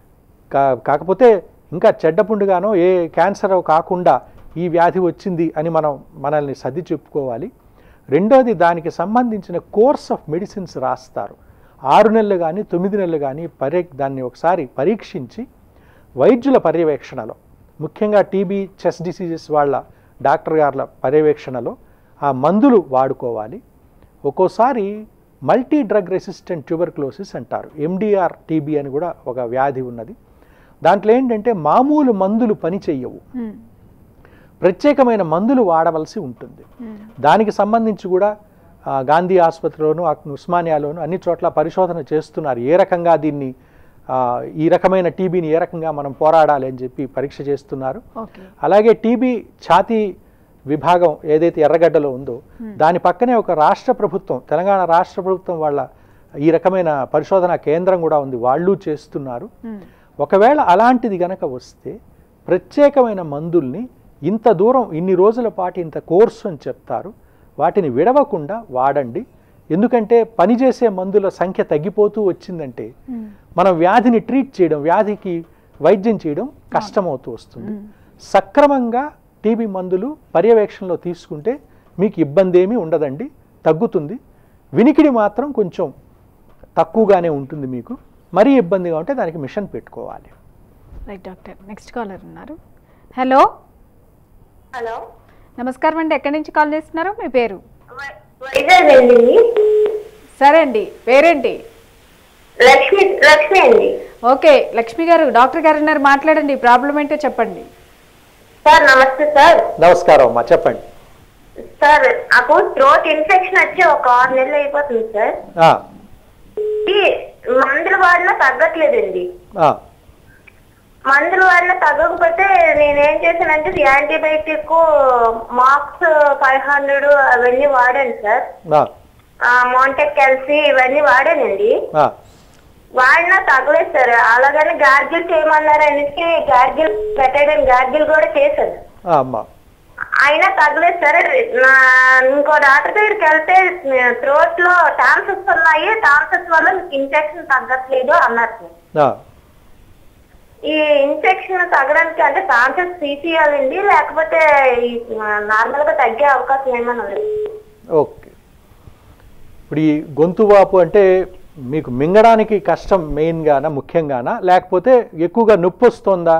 కా కాకపోతే ఇంకా చెడ్డపుండుగానో ఏ క్యాన్సర్ కాకుండా ఈ వ్యాధి వచ్చింది అని మనం మనల్ని సర్ది చెప్పుకోవాలి. రెండోది, దానికి సంబంధించిన కోర్స్ ఆఫ్ మెడిసిన్స్ రాస్తారు. ఆరు నెలలు కానీ తొమ్మిది నెలలు కానీ పరీ దాన్ని ఒకసారి పరీక్షించి వైద్యుల పర్యవేక్షణలో, ముఖ్యంగా టీబీ చెస్ట్ డిసీజెస్ వాళ్ళ డాక్టర్ గార్ల పర్యవేక్షణలో ఆ మందులు వాడుకోవాలి. ఒక్కోసారి మల్టీ డ్రగ్ రెసిస్టెంట్ ట్యూబర్క్లోసిస్ అంటారు, ఎండిఆర్ టీబీ అని కూడా ఒక వ్యాధి ఉన్నది. దాంట్లో ఏంటంటే మామూలు మందులు పని చెయ్యవు, ప్రత్యేకమైన మందులు వాడవలసి ఉంటుంది. దానికి సంబంధించి కూడా గాంధీ ఆసుపత్రిలోను ఉస్మానియాలోను అన్ని చోట్ల పరిశోధన చేస్తున్నారు. ఏ రకంగా దీన్ని, ఈ రకమైన టీబీని ఏ రకంగా మనం పోరాడాలి అని చెప్పి పరీక్ష చేస్తున్నారు. అలాగే టీబీ ఛాతీ విభాగం ఏదైతే ఎర్రగడ్డలో ఉందో దాని పక్కనే ఒక రాష్ట్ర ప్రభుత్వం, తెలంగాణ రాష్ట్ర ప్రభుత్వం వాళ్ళ ఈ రకమైన పరిశోధన కేంద్రం కూడా ఉంది, వాళ్ళు చేస్తున్నారు. ఒకవేళ అలాంటిది గనక వస్తే ప్రత్యేకమైన మందుల్ని ఇంత దూరం ఇన్ని రోజుల పాటు ఇంత కోర్సు అని చెప్తారు, వాటిని విడవకుండా వాడండి. ఎందుకంటే పనిచేసే మందుల సంఖ్య తగ్గిపోతూ వచ్చిందంటే మనం వ్యాధిని ట్రీట్ చేయడం, వ్యాధికి వైద్యం చేయడం కష్టమవుతూ వస్తుంది. సక్రమంగా టీబీ మందులు పర్యవేక్షణలో తీసుకుంటే మీకు ఇబ్బంది ఏమీ ఉండదండి, తగ్గుతుంది. వినికిడి మాత్రం కొంచెం తక్కువగానే ఉంటుంది మీకు, మరీ ఇబ్బందిగా ఉంటే దానికి మిషన్ పెట్టుకోవాలి. రైట్ డాక్టర్, నెక్స్ట్ కాలర్ ఉన్నారు. హలో హలో నమస్కారం అండి, ఎక్కడి నుంచి కాల్ చేస్తున్నారు, మీ పేరు? వైజాగ్ అండి. సరే అండి, పేరేంటి? లక్ష్మి. లక్ష్మి అండి. ఓకే లక్ష్మి గారు, డాక్టర్ గారు ఉన్నారు, మాట్లాడండి, ప్రాబ్లం ఏంటో చెప్పండి. సార్ నమస్తే సార్. నమస్కారం అమ్మా, చెప్పండి. సార్ నాకు థ్రోట్ ఇన్ఫెక్షన్ వచ్చి ఒక ఆరు నెలలు అయిపోతుంది సార్. మందులు వాడినా తగ్గట్లేదండి. మందులు వాడినా తగ్గకపోతే నేనేం చేశానంటే యాంటీబయాటిక్ మాక్స్ ఫైవ్ హండ్రెడ్ అవన్నీ వాడాను సార్. మౌంటెక్ క్యాల్సీ ఇవన్నీ వాడానండి. వాడినా తగ్గలేదు సార్. అలాగని గార్గిల్ చేయమన్నారు అనేసి గార్గిల్ పెట్టడం గార్గిల్ కూడా చేశాను, అయినా తగ్గలేదు సార్. నా ఇంకో డాక్టర్ దగ్గరికి వెళ్తే థ్రోట్ లో టాన్సెస్ ఉన్నాయి, టాన్సెస్ వల్ల మీకు ఇన్ఫెక్షన్ తగ్గట్లేదు అన్నారు సార్. ఈ ఇన్ఫెక్షన్ తగ్గడానికి అంటే టాన్సెస్ తీసేయాలండి, లేకపోతే నార్మల్ గా తగ్గే అవకాశం ఏమైనా ఉంది? ఓకే, ఇప్పుడు ఈ గొంతు వాపు అంటే మీకు మింగడానికి కష్టం మెయిన్గానా, ముఖ్యంగానా, లేకపోతే ఎక్కువగా నొప్పి వస్తుందా?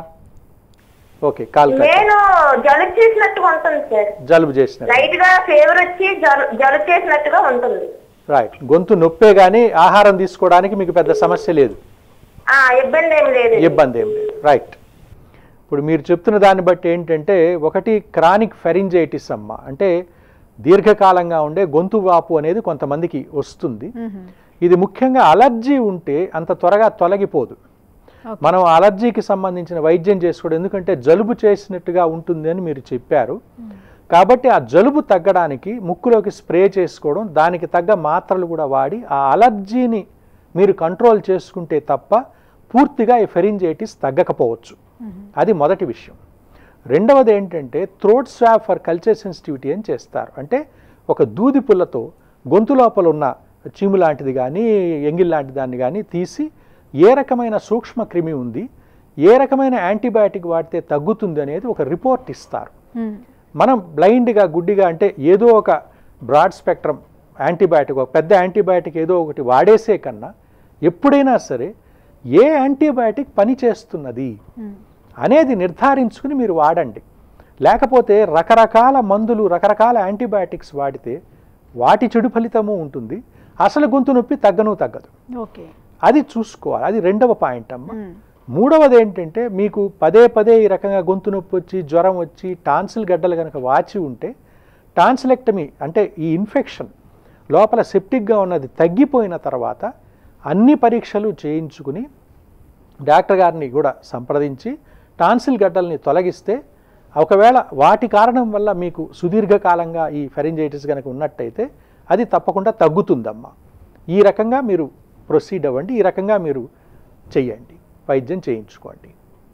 ఓకే, కాల్ నేను జలుబు చేసినట్టుగా ఉంటుంది సార్. జలుబు చేసినట్టు లైట్ గా ఫీవర్ వచ్చి జలుబు చేసినట్టుగా ఉంటుంది. రైట్, గొంతు నొప్పే కానీ ఆహారం తీసుకోవడానికి మీకు పెద్ద సమస్య లేదు, ఇబ్బంది ఏం లేదు. ఇబ్బంది ఏం లేదు. రైట్, ఇప్పుడు మీరు చెప్తున్న దాన్ని బట్టి ఏంటంటే ఒకటి క్రానిక్ ఫెరింజైటిస్ అమ్మ, అంటే దీర్ఘకాలంగా ఉండే గొంతు వాపు అనేది కొంతమందికి వస్తుంది. ఇది ముఖ్యంగా అలర్జీ ఉంటే అంత త్వరగా తొలగిపోదు. మనం అలర్జీకి సంబంధించిన వైద్యం చేసుకోవడం, ఎందుకంటే జలుబు చేసినట్టుగా ఉంటుంది అని మీరు చెప్పారు కాబట్టి ఆ జలుబు తగ్గడానికి ముక్కులోకి స్ప్రే చేసుకోవడం, దానికి తగ్గ మాత్రలు కూడా వాడి ఆ అలర్జీని మీరు కంట్రోల్ చేసుకుంటే తప్ప పూర్తిగా ఈ ఫెరింజైటిస్ తగ్గకపోవచ్చు. అది మొదటి విషయం. రెండవది ఏంటంటే throat swab for culture sensitivity అని చేస్తారు. అంటే ఒక దూది పుల్లతో గొంతు లోపల ఉన్న చీము లాంటిది కానీ ఎంగిల్ లాంటి దాన్ని కానీ తీసి ఏ రకమైన సూక్ష్మ క్రిమి ఉంది, ఏ రకమైన యాంటీబయాటిక్ వాడితే తగ్గుతుంది అనేది ఒక రిపోర్ట్ ఇస్తారు. మనం బ్లైండ్గా గుడ్డిగా అంటే ఏదో ఒక బ్రాడ్ స్పెక్ట్రమ్ యాంటీబయాటిక్, ఒక పెద్ద యాంటీబయాటిక్ ఏదో ఒకటి వాడేసే కన్నా ఎప్పుడైనా సరే ఏ యాంటీబయాటిక్ పని చేస్తున్నది అనేది నిర్ధారించుకుని మీరు వాడండి. లేకపోతే రకరకాల మందులు, రకరకాల యాంటీబయాటిక్స్ వాడితే వాటి చెడు ఫలితము ఉంటుంది, అసలు గొంతు నొప్పి తగ్గను తగ్గదు. ఓకే, అది చూసుకోవాలి. అది రెండవ పాయింట్ అమ్మ. మూడవది ఏంటంటే మీకు పదే పదే ఈ రకంగా గొంతు నొప్పి వచ్చి జ్వరం వచ్చి టాన్సిల్ గడ్డలు కనుక వాచి ఉంటే టాన్సిలెక్టమీ అంటే ఈ ఇన్ఫెక్షన్ లోపల సెప్టిక్గా ఉన్నది తగ్గిపోయిన తర్వాత అన్ని పరీక్షలు చేయించుకుని డాక్టర్ గారిని కూడా సంప్రదించి టాన్సిల్ గడ్డల్ని తొలగిస్తే, ఒకవేళ వాటి కారణం వల్ల మీకు సుదీర్ఘకాలంగా ఈ ఫెరింజైటిస్ కనుక ఉన్నట్టయితే అది తప్పకుండా తగ్గుతుందమ్మా. ఈ రకంగా మీరు ప్రొసీడ్ అవ్వండి, ఈ రకంగా మీరు చెయ్యండి, వైద్యం చేయించుకోండి.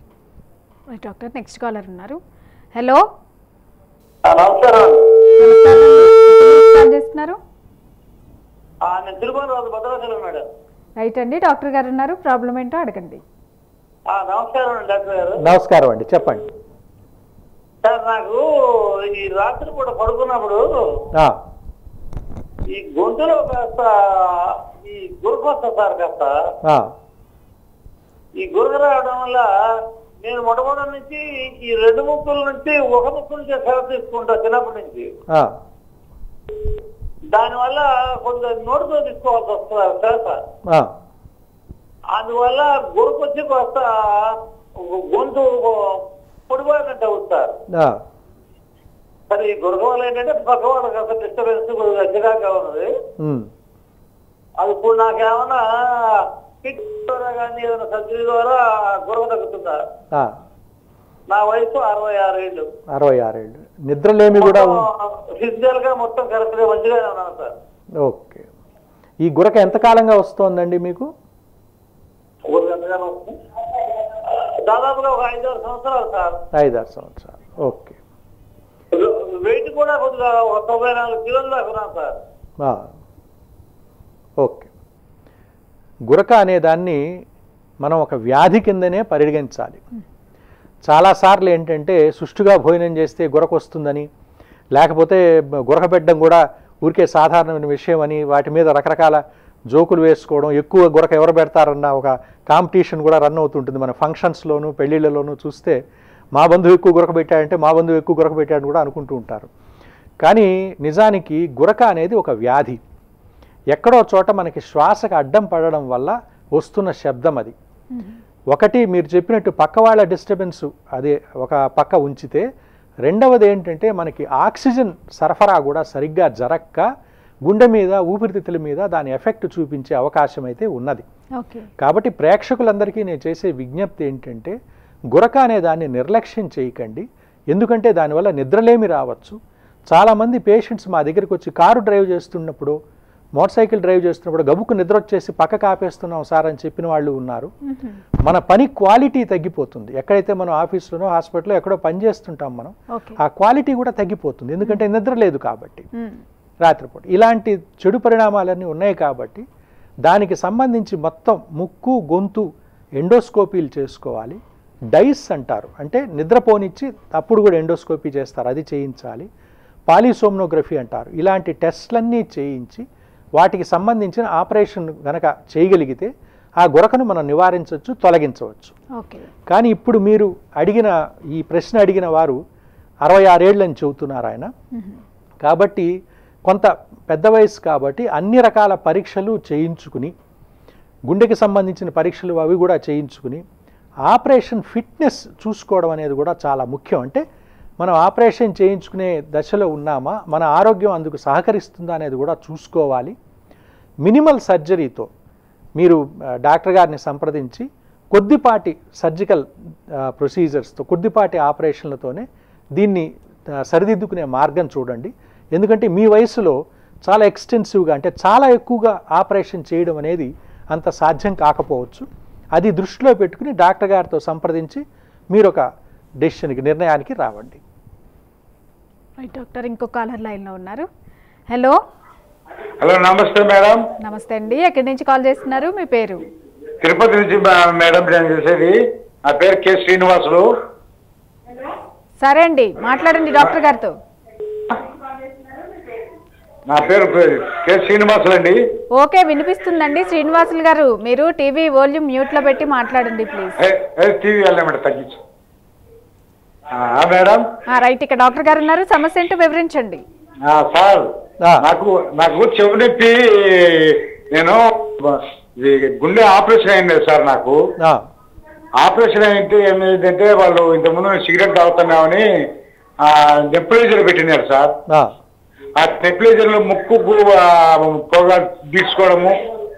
డాక్టర్ నెక్స్ట్ కాలర్ ఉన్నారు. హలో, చేస్తున్నారు రైట్ అండి, డాక్టర్ గారు ఉన్నారు, ప్రాబ్లం ఏంటో అడగండి. నమస్కారం అండి, చెప్పండి. సార్ నాకు ఈ రాత్రి పూట పడుకున్నప్పుడు ఈ గొంతులో కాస్త ఈ గురక వస్తా సార్, కాస్త ఈ గురక రావడం వల్ల నేను మొట్టమొదటి నుంచి ఈ రెండు ముక్కుల నుంచి ఒక ముక్కు నుంచి సేవ తీసుకుంటా చిన్నప్పటి నుంచి. దానివల్ల కొంచెం నోటితో తీసుకోవాల్సి వస్తుంది సార్. అందువల్ల గురక వచ్చి కాస్త గొంతు పొడిపోయినట్టు అవుతారు. సరే ఈ గురక వల్ల ఏంటంటే పక్క వాళ్ళకి కాస్త డిస్టర్బెన్స్ గట్టిగా ఉన్నది. అది ఇప్పుడు నాకేమన్నా కిట్ ద్వారా కానీ ఏదైనా సర్జరీ ద్వారా గురక తగ్గుతుందా? నా వయసు అరవై ఆరు ఏళ్ళు. అరవై ఆరు ఏళ్ళు నిద్రలేమి కూడా ఫిజికల్ గా మొత్తం కరెక్ట్ గా మంచిగానే ఉన్నాను సార్. ఓకే, ఈ గురక ఎంతకాలంగా వస్తోందండి మీకు? దాదాపుగా ఒక ఐదారు సంవత్సరాలు సార్. ఐదారు సంవత్సరాలు ఓకే. వెయిట్ కూడా కొద్దిగా ఒక తొంభై నాలుగు కిలోలు దాకా ఉన్నాను సార్. ఓకే, గురక అనే దాన్ని మనం ఒక వ్యాధి కిందనే పరిగణించాలి. చాలాసార్లు ఏంటంటే సుష్టుగా భోజనం చేస్తే గురక వస్తుందని, లేకపోతే గురక పెట్టడం కూడా ఊరికే సాధారణమైన విషయం అని వాటి మీద రకరకాల జోకులు వేసుకోవడం, ఎక్కువ గురక ఎవరు పెడతారన్న ఒక కాంపిటీషన్ కూడా రన్ అవుతుంటుంది. మన ఫంక్షన్స్లోనూ పెళ్ళిళ్ళలోనూ చూస్తే మా బంధువు ఎక్కువ గురక పెట్టాడంటే మా బంధువు ఎక్కువ గురక పెట్టాడని కూడా అనుకుంటూ ఉంటారు. కానీ నిజానికి గురక అనేది ఒక వ్యాధి. ఎక్కడో చోట మనకి శ్వాసకు అడ్డం పడడం వల్ల వస్తున్న శబ్దం అది. ఒకటి మీరు చెప్పినట్టు పక్క వాళ్ళ డిస్టర్బెన్స్ అదే ఒక పక్క ఉంచితే, రెండవది ఏంటంటే మనకి ఆక్సిజన్ సరఫరా కూడా సరిగ్గా జరక్క గుండె మీద ఊపిరితిత్తుల మీద దాని ఎఫెక్ట్ చూపించే అవకాశం అయితే ఉన్నది. కాబట్టి ప్రేక్షకులందరికీ నేను చేసే విజ్ఞప్తి ఏంటంటే గురక అనే దాన్ని నిర్లక్ష్యం చేయకండి. ఎందుకంటే దానివల్ల నిద్రలేమి రావచ్చు. చాలామంది పేషెంట్స్ మా దగ్గరికి వచ్చి కారు డ్రైవ్ చేస్తున్నప్పుడు, మోటార్ సైకిల్ డ్రైవ్ చేస్తున్నప్పుడు గబుకు నిద్ర వచ్చేసి పక్కకు ఆపేస్తున్నాం సార్ అని చెప్పిన వాళ్ళు ఉన్నారు. మన పని క్వాలిటీ తగ్గిపోతుంది. ఎక్కడైతే మనం ఆఫీస్లోనో హాస్పిటల్లో ఎక్కడో పని చేస్తుంటాం మనం, ఆ క్వాలిటీ కూడా తగ్గిపోతుంది. ఎందుకంటే నిద్ర లేదు కాబట్టి రాత్రిపూట. ఇలాంటి చెడు పరిణామాలన్నీ ఉన్నాయి కాబట్టి దానికి సంబంధించి మొత్తం ముక్కు గొంతు ఎండోస్కోపీలు చేసుకోవాలి. డైస్ అంటారు, అంటే నిద్రపోనిచ్చి అప్పుడు కూడా ఎండోస్కోపీ చేస్తారు, అది చేయించాలి. పాలిసోమ్నోగ్రఫీ అంటారు. ఇలాంటి టెస్ట్లన్నీ చేయించి వాటికి సంబంధించిన ఆపరేషన్ గనక చేయగలిగితే ఆ గురకను మనం నివారించవచ్చు, తొలగించవచ్చు. కానీ ఇప్పుడు మీరు అడిగిన ఈ ప్రశ్న అడిగిన వారు అరవై ఆరేళ్ళని చెబుతున్నారు ఆయన. కాబట్టి కొంత పెద్ద వయసు కాబట్టి అన్ని రకాల పరీక్షలు చేయించుకుని, గుండెకి సంబంధించిన పరీక్షలు అవి కూడా చేయించుకుని ఆపరేషన్ ఫిట్నెస్ చూసుకోవడం అనేది కూడా చాలా ముఖ్యం. అంటే మనం ఆపరేషన్ చేయించుకునే దశలో ఉన్నామా, మన ఆరోగ్యం అందుకు సహకరిస్తుందా అనేది కూడా చూసుకోవాలి. మినిమల్ సర్జరీతో మీరు డాక్టర్ గారిని సంప్రదించి కొద్దిపాటి సర్జికల్ ప్రొసీజర్స్తో, కొద్దిపాటి ఆపరేషన్లతోనే దీన్ని సరిదిద్దుకునే మార్గం చూడండి. ఎందుకంటే మీ వయసులో చాలా ఎక్స్టెన్సివ్గా, అంటే చాలా ఎక్కువగా ఆపరేషన్ చేయడం అనేది అంత సాధ్యం కాకపోవచ్చు. అది దృష్టిలో పెట్టుకుని డాక్టర్ గారితో సంప్రదించి మీరు ఒక డెసిషన్కి, నిర్ణయానికి రావండి. డాక్టర్ ఇంకో కాలర్ లైన్లో ఉన్నారు. హలో హలో నమస్తే మేడం. నమస్తే అండి. ఎక్కడి నుంచి కాల్ చేస్తున్నారు, మీ పేరు? తిరుపతి నుంచి మేడం నేను చేసేది. నా పేరు కె శ్రీనివాసులు. సరే అండి, మాట్లాడండి డాక్టర్ గారితో. నా పేరు కె శ్రీనివాసులు అండి. ఓకే, వినిపిస్తుందండి శ్రీనివాసులు గారు. మీరు టీవీ వాల్యూమ్ మ్యూట్ లో పెట్టి మాట్లాడండి ప్లీజ్. టీవీ వెళ్ళమంటే తగ్గించు మేడం. రైట్, ఇక్కడ డాక్టర్ గారు ఉన్నారు, సమస్య ఏంటో వివరించండి. సార్ నాకు నాకు చెవు నొప్పి, నేను గుండె ఆపరేషన్ అయింది సార్. నాకు ఆపరేషన్ అయితే ఏమైందంటే వాళ్ళు ఇంతకుముందు సిగరెట్ తాగుతున్నామని నెప్లైజర్ పెట్టినారు సార్. ఆ నెప్లైజర్ లో ముక్కు పొగ పీల్చుకోవడము,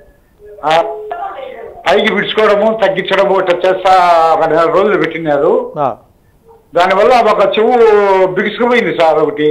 పైకి పిడుచుకోవడము, తగ్గించడము ఇట్లా చేస్తా ఒక నెల రోజులు పెట్టినారు. దానివల్ల ఒక చెవు బిగుసుకుపోయింది సార్. ఒకటి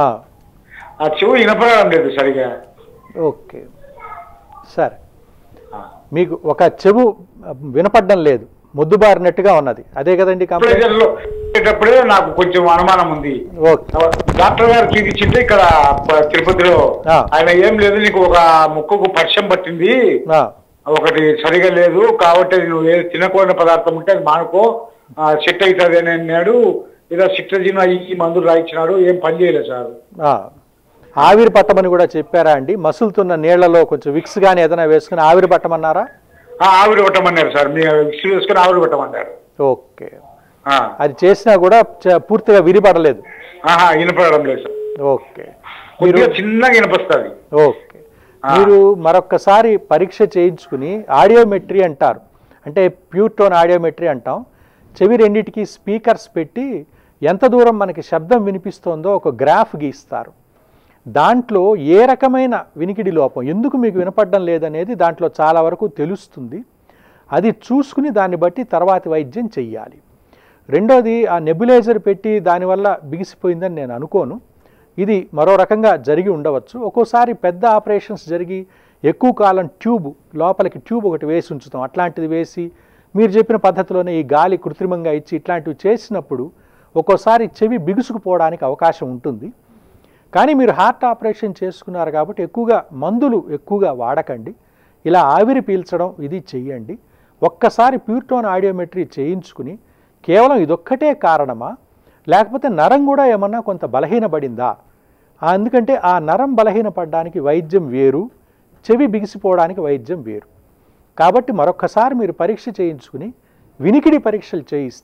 ఆ చెవు వినపడడం లేదు సరిగా. ఓకే, సరే. మీకు ఒక చెవు వినపడడం లేదు, మొద్దుబారినట్టుగా ఉన్నది, అదే కదండి? కంప్లైంట్లప్పుడే నాకు కొంచెం అనుమానం ఉంది. డాక్టర్ గారు చూపించింటే ఇక్కడ తిరుపతిలో, ఆయన ఏం లేదు, నీకు ఒక ముక్కుకు పరిచయం పట్టింది, ఒకటి సరిగా లేదు, కాబట్టి నువ్వు ఏది తినకూడని పదార్థం ఉంటే అది మానుకో, సెట్ అవుతుంది అని అన్నాడు. ఇలా సిట్రజిన్ ఈ మందులు రాయించినాడు, ఏం పని చేయలేదు సార్. ఆవిరి పట్టమని కూడా చెప్పారా అండి? మసులుతున్న నీళ్లలో కొంచెం విక్స్ గానీ ఏదైనా వేసుకుని ఆవిరి పట్టమన్నారా? ఆవిరి పట్టమన్నారు సార్, విక్స్ వేసుకుని ఆవిరి పట్టమన్నారు. ఓకే, అది చేసినా కూడా పూర్తిగా విరిపడలేదు? వినపడడం లేదు సార్. ఓకే, చిన్నగా వినపస్తుంది. ఓకే, మీరు మరొక్కసారి పరీక్ష చేయించుకుని ఆడియోమెట్రీ అంటారు, అంటే ప్యూర్ టోన్ ఆడియోమెట్రీ అంటాం. చెవి రెండింటికి స్పీకర్స్ పెట్టి ఎంత దూరం మనకి శబ్దం వినిపిస్తోందో ఒక గ్రాఫ్ గీస్తారు. దాంట్లో ఏ రకమైన వినికిడి లోపం, ఎందుకు మీకు వినపడడం లేదనేది దాంట్లో చాలా వరకు తెలుస్తుంది. అది చూసుకుని దాన్ని బట్టి తర్వాతి వైద్యం చెయ్యాలి. రెండోది, ఆ నెబులైజర్ పెట్టి దానివల్ల బిగిసిపోయిందని నేను అనుకోను. ఇది మరో రకంగా జరిగి ఉండవచ్చు. ఒక్కోసారి పెద్ద ఆపరేషన్స్ జరిగి ఎక్కువ కాలం ట్యూబ్, లోపలికి ట్యూబ్ ఒకటి వేసి ఉంచుతాం, అట్లాంటిది వేసి మీరు చెప్పిన పద్ధతిలోనే ఈ గాలి కృత్రిమంగా ఇచ్చి ఇట్లాంటివి చేసినప్పుడు ఒక్కోసారి చెవి బిగుసుకుపోవడానికి అవకాశం ఉంటుంది. కానీ మీరు హార్ట్ ఆపరేషన్ చేసుకున్నారు కాబట్టి ఎక్కువగా మందులు ఎక్కువగా వాడకండి. ఇలా ఆవిరి పీల్చడం ఇది చెయ్యండి. ఒక్కసారి ప్యూర్ టోన్ ఆడియోమెట్రీ చేయించుకుని కేవలం ఇదొక్కటే కారణమా, లేకపోతే నరం కూడా ఏమన్నా కొంత బలహీనపడిందా, ఎందుకంటే ఆ నరం బలహీనపడడానికి వైద్యం వేరు, చెవి బిగిసిపోవడానికి వైద్యం వేరు. కాబట్టి మరొక్కసారి మీరు పరీక్ష చేయించుకుని వినికిడి పరీక్షలు చేయిస్తే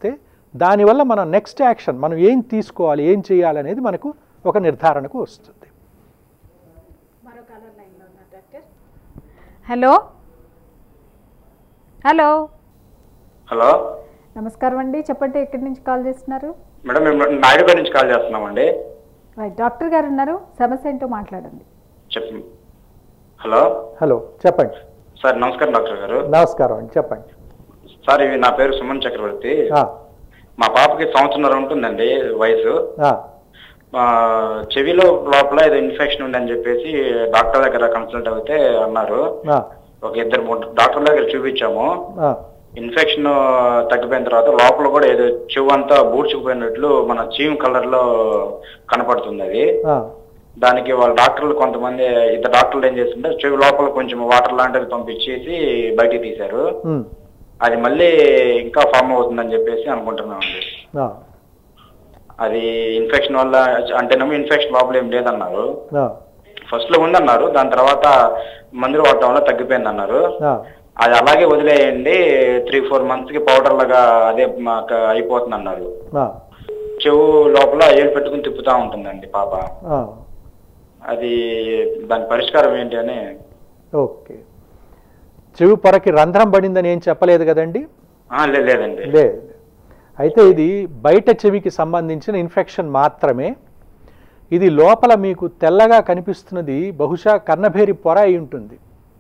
దానివల్ల మనం నెక్స్ట్ యాక్షన్ మనం ఏం తీసుకోవాలి, ఏం చేయాలి అనేది మనకు ఒక నిర్ధారణకు వస్తుంది. హలో హలో హలో నమస్కారం అండి, చెప్పండి ఎక్కడి నుంచి కాల్ చేస్తున్నారు? మేడం మేము నాయుడుపేట నుంచి కాల్ చేస్తున్నామండి. డాక్టర్ గారు ఉన్నారు, సమస్య ఏంటో మాట్లాడండి. చెప్పండి. హలో హలో చెప్పండి సార్. నమస్కారం డాక్టర్ గారు. నమస్కారం అండి, చెప్పండి సార్. ఇవి నా పేరు సుమన్ చక్రవర్తి. మా పాపకి సంవత్సరంన్నర ఉంటుందండి వయసు. చెవిలో లోపల ఏదో ఇన్ఫెక్షన్ ఉందని చెప్పేసి డాక్టర్ దగ్గర కన్సల్ట్ అయితే అన్నారు. ఒక ఇద్దరు మూడు డాక్టర్ దగ్గర చూపించాము. ఇన్ఫెక్షన్ తగ్గిపోయిన తర్వాత లోపల కూడా ఏదో చెవు అంతా బూడ్చుకుపోయినట్లు మన చీమ్ కలర్ లో కనపడుతుంది. అది దానికి వాళ్ళ డాక్టర్లు కొంతమంది ఇద్దరు డాక్టర్లు ఏం చేస్తుంటే చెవి లోపల కొంచెం వాటర్ లాంటిది పంపించేసి బయటికి తీశారు. అది మళ్ళీ ఇంకా ఫామ్ అవుతుందని చెప్పేసి అనుకుంటున్నామండి. అది ఇన్ఫెక్షన్ వల్ల అంటేనేమో ఇన్ఫెక్షన్ లోపల ఏం లేదన్నారు. ఫస్ట్ లో ఉందన్నారు, దాని తర్వాత మందులు వాడటం వల్ల తగ్గిపోయింది అన్నారు. అది అలాగే వదిలేయండి, త్రీ ఫోర్ మంత్స్ కి పౌడర్ లాగా అదే మాకు అయిపోతుంది అన్నారు. చెవు లోపల ఏలు పెట్టుకుని తిప్పుతా ఉంటుందండి పాప. అది దాని పరిష్కారం ఏంటి అని. ఓకే, చెవి పొరకి రంధ్రం పడిందని ఏం చెప్పలేదు కదండి? లేదండి. లేదు. అయితే ఇది బయట చెవికి సంబంధించిన ఇన్ఫెక్షన్ మాత్రమే. ఇది లోపల మీకు తెల్లగా కనిపిస్తున్నది బహుశా కర్ణభేరి పొర అయి ఉంటుంది.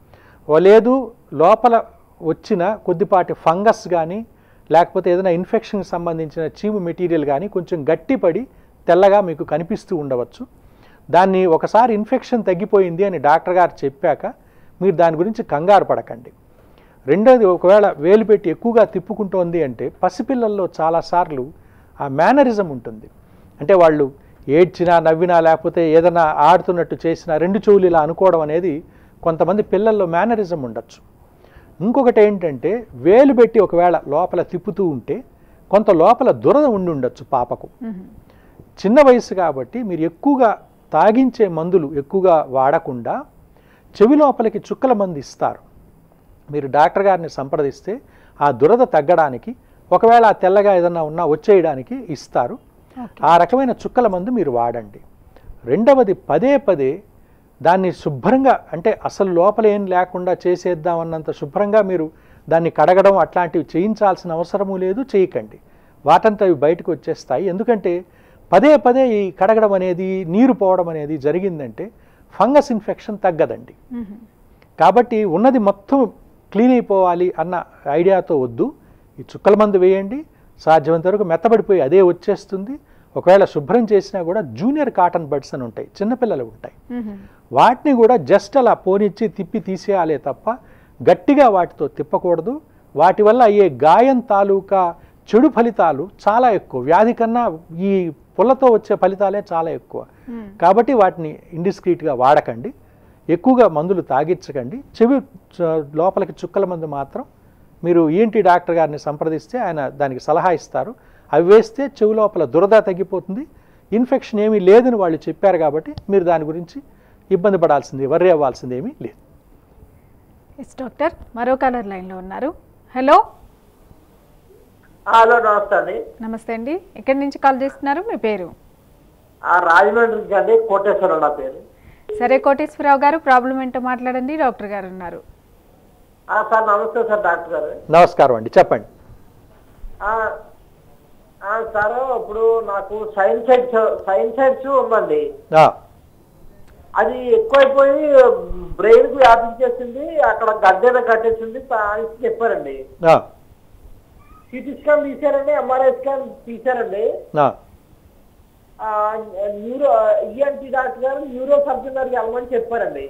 లేదు లోపల వచ్చిన కొద్దిపాటి ఫంగస్ కానీ లేకపోతే ఏదైనా ఇన్ఫెక్షన్కి సంబంధించిన చీము మెటీరియల్ కానీ కొంచెం గట్టిపడి తెల్లగా మీకు కనిపిస్తూ ఉండవచ్చు. దాన్ని ఒకసారి ఇన్ఫెక్షన్ తగ్గిపోయింది అని డాక్టర్ గారు చెప్పాక మీరు దాని గురించి కంగారు పడకండి. రెండోది, ఒకవేళ వేలు పెట్టి ఎక్కువగా తిప్పుకుంటోంది అంటే పసిపిల్లల్లో చాలాసార్లు ఆ మేనరిజం ఉంటుంది. అంటే వాళ్ళు ఏడ్చినా నవ్వినా లేకపోతే ఏదైనా ఆడుతున్నట్టు చేసినా రెండు చెవులు ఇలా అనుకోవడం అనేది కొంతమంది పిల్లల్లో మేనరిజం ఉండొచ్చు. ఇంకొకటి ఏంటంటే వేలు పెట్టి ఒకవేళ లోపల తిప్పుతూ ఉంటే కొంత లోపల దురద ఉండి ఉండొచ్చు పాపకు. చిన్న వయసు కాబట్టి మీరు ఎక్కువగా తాగించే మందులు ఎక్కువగా వాడకుండా చెవి లోపలికి చుక్కల మందు ఇస్తారు. మీరు డాక్టర్ గారిని సంప్రదిస్తే ఆ దురద తగ్గడానికి, ఒకవేళ ఆ తెల్లగా ఏదన్నా ఉన్నా వచ్చేయడానికి ఇస్తారు. ఆ రకమైన చుక్కల మందు మీరు వాడండి. రెండవది, పదే పదే దాన్ని శుభ్రంగా, అంటే అసలు లోపల ఏం లేకుండా చేసేద్దామన్నంత శుభ్రంగా మీరు దాన్ని కడగడం అట్లాంటివి చేయించాల్సిన అవసరము లేదు, చేయకండి. వాటంతా అవి బయటకు వచ్చేస్తాయి. ఎందుకంటే పదే పదే ఈ కడగడం అనేది, నీరు పోవడం అనేది జరిగిందంటే ఫంగస్ ఇన్ఫెక్షన్ తగ్గదండి. కాబట్టి ఉన్నది మొత్తం క్లీన్ అయిపోవాలి అన్న ఐడియాతో వద్దు. ఈ చుక్కల మందు వేయండి, సాధ్యమైనంత వరకు మెత్తబడిపోయి అదే వచ్చేస్తుంది. ఒకవేళ శుభ్రం చేసినా కూడా జూనియర్ కాటన్ బడ్స్ అని ఉంటాయి, చిన్నపిల్లలు ఉంటాయి, వాటిని కూడా జస్ట్ అలా పోనిచ్చి తిప్పి తీసేయాలే తప్ప గట్టిగా వాటితో తిప్పకూడదు. వాటి వల్ల అయ్యే గాయం తాలూకా చెడు ఫలితాలు చాలా ఎక్కువ, వ్యాధి కన్నా ఈ పుల్లతో వచ్చే ఫలితాలే చాలా ఎక్కువ. కాబట్టి వాటిని ఇండిస్క్రీట్గా వాడకండి, ఎక్కువగా మందులు తాగించకండి. చెవి లోపలికి చుక్కల మందు మాత్రం మీరు ఈఎన్టీ డాక్టర్ గారిని సంప్రదిస్తే ఆయన దానికి సలహా ఇస్తారు. అవి వేస్తే చెవి లోపల దురద తగ్గిపోతుంది. ఇన్ఫెక్షన్ ఏమీ లేదని వాళ్ళు చెప్పారు కాబట్టి మీరు దాని గురించి ఇబ్బంది పడాల్సింది, వర్రీ అవ్వాల్సింది ఏమీ లేదు. ఎస్ డాక్టర్, మరో కాలర్ లైన్లో ఉన్నారు. హలో హలో నమస్తే అండి. నమస్తే అండి, ఎక్కడి నుంచి కాల్ చేస్తున్నారు? మీ పేరు? రాజమండ్రి అండి, కోటేశ్వరరావు నా పేరు. సరే కోటేశ్వరరావు గారు, ప్రాబ్లం ఏంటో మాట్లాడండి, డాక్టర్ గారు ఉన్నారు. సార్ నమస్తే సార్. డాక్టర్ గారు నమస్కారం అండి, చెప్పండి. సార్ ఇప్పుడు నాకు సైన్సైడ్స్ సైన్సైడ్స్ ఉందండి. అది ఎక్కువైపోయి బ్రెయిన్ కు వ్యాపించేసింది, అక్కడ గడ్డన కట్టేసింది అని చెప్పారండి. సిటీ స్కాన్ తీసారండి, ఎంఆర్ఐ స్కాన్ తీసారండి. న్యూరో ఈఎన్టీ డాక్టర్ గారు న్యూరో సర్జన్ గారికి వెళ్ళమని చెప్పారండి.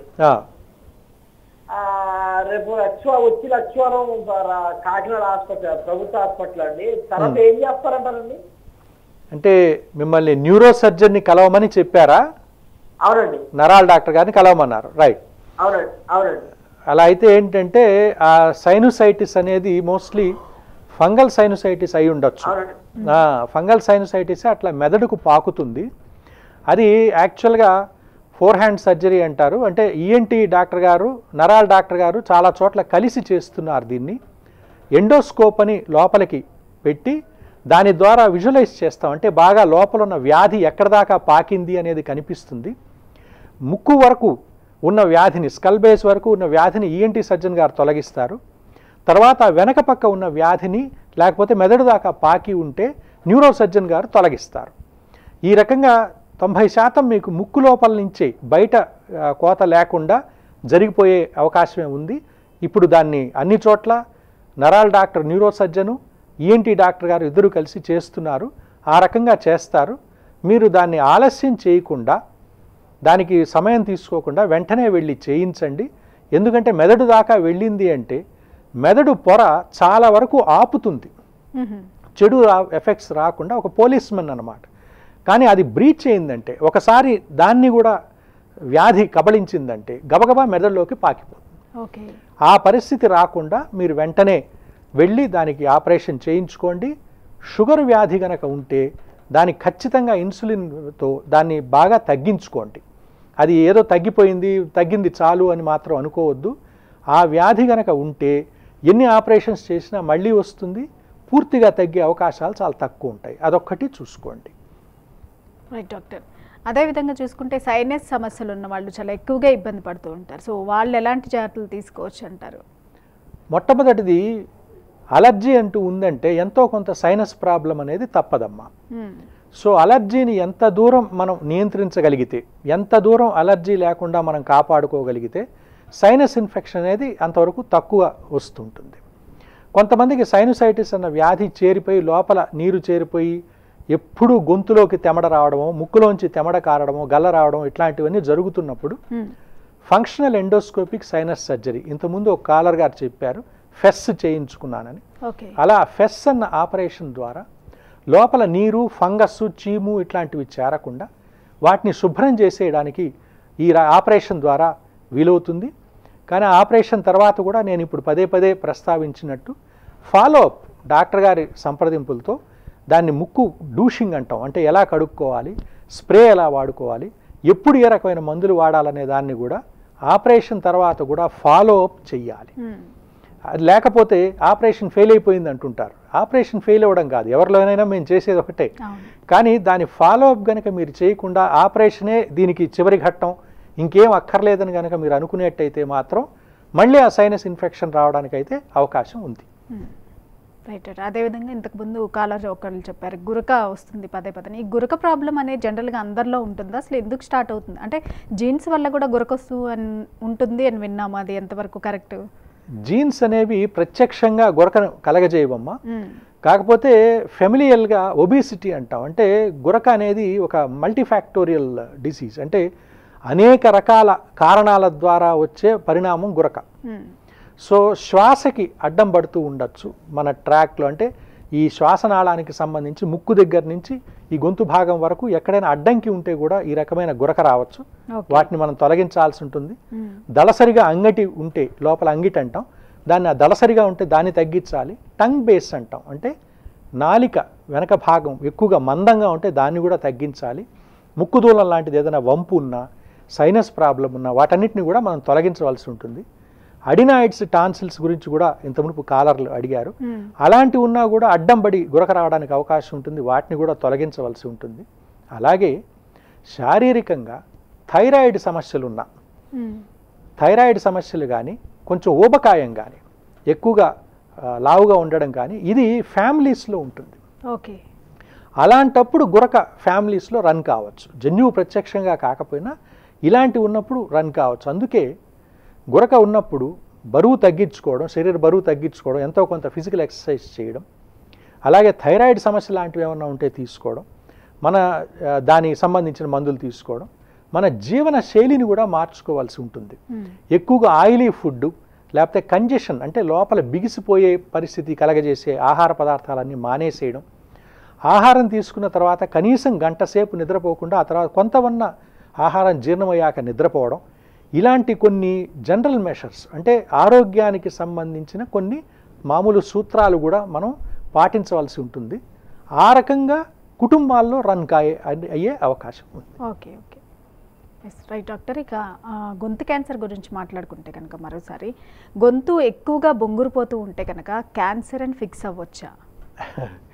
రేపు లక్ష వచ్చి లక్షవారం కాకినాడ హాస్పిటల్, ప్రభుత్వ హాస్పిటల్ అండి. తర్వాత ఏం చేస్తారంటారండి? అంటే మిమ్మల్ని న్యూరో సర్జన్ని కలవమని చెప్పారా? అవునండి. నరాల డాక్టర్ గారిని కలవమన్నారు, రైట్? అవునండి అవునండి. అలా అయితే ఏంటంటే ఆ సైనోసైటిస్ అనేది మోస్ట్లీ ఫంగల్ సైనోసైటిస్ అయి ఉండొచ్చు. ఫంగల్ సైనోసైటిస్ అట్లా మెదడుకు పాకుతుంది. అది యాక్చువల్గా ఫోర్ హ్యాండ్ సర్జరీ అంటారు. అంటే ఈఎన్టీ డాక్టర్ గారు, నరాల డాక్టర్ గారు చాలా చోట్ల కలిసి చేస్తున్నారు దీన్ని. ఎండోస్కోప్ అని లోపలికి పెట్టి దాని ద్వారా విజువలైజ్ చేస్తాం, అంటే బాగా లోపల ఉన్న వ్యాధి ఎక్కడ దాకా పాకింది అనేది కనిపిస్తుంది. ముక్కు వరకు ఉన్న వ్యాధిని, స్కల్ బేస్ వరకు ఉన్న వ్యాధిని ఈఎన్టీ సర్జన్ గారు తొలగిస్తారు. తర్వాత వెనక పక్క ఉన్న వ్యాధిని లేకపోతే మెదడు దాకా పాకి ఉంటే న్యూరో సర్జన్ గారు తొలగిస్తారు. ఈ రకంగా తొంభై శాతం మీకు ముక్కు లోపల నుంచే బయట కోత లేకుండా జరిగిపోయే అవకాశమే ఉంది. ఇప్పుడు దాన్ని అన్ని చోట్ల నరాల doctor, neuro surgeon, ENT doctor గారు ఇద్దరు కలిసి చేస్తున్నారు. ఆ రకంగా చేస్తారు. మీరు దాన్ని ఆలస్యం చేయకుండా, దానికి సమయం తీసుకోకుండా వెంటనే వెళ్ళి చేయించండి. ఎందుకంటే మెదడు దాకా వెళ్ళింది అంటే మెదడు పొర చాలా వరకు ఆపుతుంది, చెడు ఎఫెక్ట్స్ రాకుండా, ఒక పోలీస్మెన్ అన్నమాట. కానీ అది బ్రీచ్ అయిందంటే, ఒకసారి దాన్ని కూడా వ్యాధి కబళించిందంటే గబగబా మెదడులోకి పాకిపోతుంది. ఆ పరిస్థితి రాకుండా మీరు వెంటనే వెళ్ళి దానికి ఆపరేషన్ చేయించుకోండి. షుగర్ వ్యాధి కనుక ఉంటే దానికి ఖచ్చితంగా ఇన్సులిన్తో దాన్ని బాగా తగ్గించుకోండి. అది ఏదో తగ్గిపోయింది, తగ్గింది చాలు అని మాత్రం అనుకోవద్దు. ఆ వ్యాధి కనుక ఉంటే ఎన్ని ఆపరేషన్స్ చేసినా మళ్ళీ వస్తుంది, పూర్తిగా తగ్గే అవకాశాలు చాలా తక్కువ ఉంటాయి. అదొక్కటి చూసుకోండి. Right doctor. అదేవిధంగా చూసుకుంటే సైనస్ సమస్యలు ఉన్న వాళ్ళు చాలా ఎక్కువగా ఇబ్బంది పడుతూ ఉంటారు. సో వాళ్ళు ఎలాంటి జాగ్రత్తలు తీసుకోవచ్చు అంటారు? మొట్టమొదటిది, అలర్జీ అంటూ ఉందంటే ఎంతో కొంత సైనస్ ప్రాబ్లం అనేది తప్పదమ్మా. సో అలర్జీని ఎంత దూరం మనం నియంత్రించగలిగితే, ఎంత దూరం అలర్జీ లేకుండా మనం కాపాడుకోగలిగితే సైనస్ ఇన్ఫెక్షన్ అనేది అంతవరకు తక్కువ వస్తుంటుంది. కొంతమందికి సైనసైటిస్ అన్న వ్యాధి చేరిపోయి లోపల నీరు చేరిపోయి ఎప్పుడూ గొంతులోకి తెమడ రావడము, ముక్కులోంచి తెమడ కారడము, గల్ల రావడం ఇట్లాంటివన్నీ జరుగుతున్నప్పుడు ఫంక్షనల్ ఎండోస్కోపిక్ సైనస్ సర్జరీ, ఇంతకుముందు ఒక కాలర్ గారు చెప్పారు ఫెస్ చేయించుకున్నానని. అలా ఫెస్ అన్న ఆపరేషన్ ద్వారా లోపల నీరు, ఫంగస్, చీము ఇట్లాంటివి చేరకుండా వాటిని శుభ్రం చేసేయడానికి ఈ ఆపరేషన్ ద్వారా వీలవుతుంది. కానీ ఆపరేషన్ తర్వాత కూడా నేను ఇప్పుడు పదే పదే ప్రస్తావించినట్టు ఫాలోఅప్ డాక్టర్ గారి సంప్రదింపులతో దాన్ని ముక్కు డూషింగ్ అంటాం, అంటే ఎలా కడుక్కోవాలి, స్ప్రే ఎలా వాడుకోవాలి, ఎప్పుడు ఏ రకమైన మందులు వాడాలనే దాన్ని కూడా ఆపరేషన్ తర్వాత కూడా ఫాలోఅప్ చెయ్యాలి. అది లేకపోతే ఆపరేషన్ ఫెయిల్ అయిపోయింది అంటుంటారు. ఆపరేషన్ ఫెయిల్ అవ్వడం కాదు, ఎవరిలోనైనా మేము చేసేది ఒకటే. కానీ దాని ఫాలోఅప్ కనుక మీరు చేయకుండా ఆపరేషనే దీనికి చివరి ఘట్టం, ఇంకేం అక్కర్లేదని కనుక మీరు అనుకునేట్టయితే మాత్రం మళ్ళీ ఆ సైనస్ ఇన్ఫెక్షన్ రావడానికైతే అవకాశం ఉంది. రైట్. అదేవిధంగా ఇంతకుముందు కాలర్ ఒకళ్ళు చెప్పారు గురక వస్తుంది పదే పదే. ఈ గురక ప్రాబ్లం అనేది జనరల్గా అందరిలో ఉంటుందా? అసలు ఎందుకు స్టార్ట్ అవుతుంది? అంటే జీన్స్ వల్ల కూడా గురక వస్తూ అని ఉంటుంది అని విన్నాము, అది ఎంతవరకు కరెక్ట్? జీన్స్ అనేవి ప్రత్యక్షంగా గురకను కలగజేయవమ్మా. కాకపోతే ఫెమిలియల్గా ఒబిసిటీ అంటాం, అంటే గురక అనేది ఒక మల్టీఫ్యాక్టోరియల్ డిసీజ్, అంటే అనేక రకాల కారణాల ద్వారా వచ్చే పరిణామం గురక. సో శ్వాసకి అడ్డం పడుతూ ఉండొచ్చు మన ట్రాక్లో, అంటే ఈ శ్వాసనాళానికి సంబంధించి ముక్కు దగ్గర నుంచి ఈ గొంతు భాగం వరకు ఎక్కడైనా అడ్డంకి ఉంటే కూడా ఈ రకమైన గురక రావచ్చు. వాటిని మనం తొలగించాల్సి ఉంటుంది. దళసరిగా అంగటి ఉంటే, లోపల అంగిటి అంటాం దాన్ని, ఆ దళసరిగా ఉంటే దాన్ని తగ్గించాలి. టంగ్ బేస్ అంటాం, అంటే నాలిక వెనక భాగం ఎక్కువగా మందంగా ఉంటే దాన్ని కూడా తగ్గించాలి. ముక్కు దూలం లాంటిది ఏదైనా వంపు ఉన్నా, సైనస్ ప్రాబ్లం ఉన్నా వాటన్నిటిని కూడా మనం తొలగించవలసి ఉంటుంది. అడినాయిడ్స్, టాన్సిల్స్ గురించి కూడా ఇంత మునుపు కాలర్లు అడిగారు. అలాంటివి ఉన్నా కూడా అడ్డం పడి గురక రావడానికి అవకాశం ఉంటుంది, వాటిని కూడా తొలగించవలసి ఉంటుంది. అలాగే శారీరకంగా థైరాయిడ్ సమస్యలు ఉన్నా, థైరాయిడ్ సమస్యలు కానీ, కొంచెం ఊబకాయం కానీ, ఎక్కువగా లావుగా ఉండడం కానీ, ఇది ఫ్యామిలీస్లో ఉంటుంది. ఓకే. అలాంటప్పుడు గురక ఫ్యామిలీస్లో రన్ కావచ్చు, జన్యువు ప్రత్యక్షంగా కాకపోయినా ఇలాంటివి ఉన్నప్పుడు రన్ కావచ్చు. అందుకే గురక ఉన్నప్పుడు బరువు తగ్గించుకోవడం, శరీర బరువు తగ్గించుకోవడం, ఎంతో కొంత ఫిజికల్ ఎక్సర్సైజ్ చేయడం, అలాగే థైరాయిడ్ సమస్య లాంటివి ఏమన్నా ఉంటే తీసుకోవడం, మన దానికి సంబంధించిన మందులు తీసుకోవడం, మన జీవన శైలిని కూడా మార్చుకోవాల్సి ఉంటుంది. ఎక్కువగా ఆయిలీ ఫుడ్ లేకపోతే కంజెషన్, అంటే లోపల బిగిసిపోయే పరిస్థితి కలగజేసే ఆహార పదార్థాలన్నీ మానేసేయడం, ఆహారం తీసుకున్న తర్వాత కనీసం గంట సేపు నిద్రపోకుండా ఆ తర్వాత కొంతవన్న ఆహారం జీర్ణమయ్యాక నిద్రపోవడం, ఇలాంటి కొన్ని జనరల్ మెషర్స్, అంటే ఆరోగ్యానికి సంబంధించిన కొన్ని మామూలు సూత్రాలు కూడా మనం పాటించవలసి ఉంటుంది. ఆ రకంగా కుటుంబాల్లో రన్ కాయే అయ్యే అవకాశం ఉంది. Okay okay yes right doctor. ఇక గొంతు క్యాన్సర్ గురించి మాట్లాడుకుంటే కనుక మరోసారి, గొంతు ఎక్కువగా బొంగురుపోతూ ఉంటే కనుక క్యాన్సర్ అని ఫిక్స్ అవ్వచ్చా?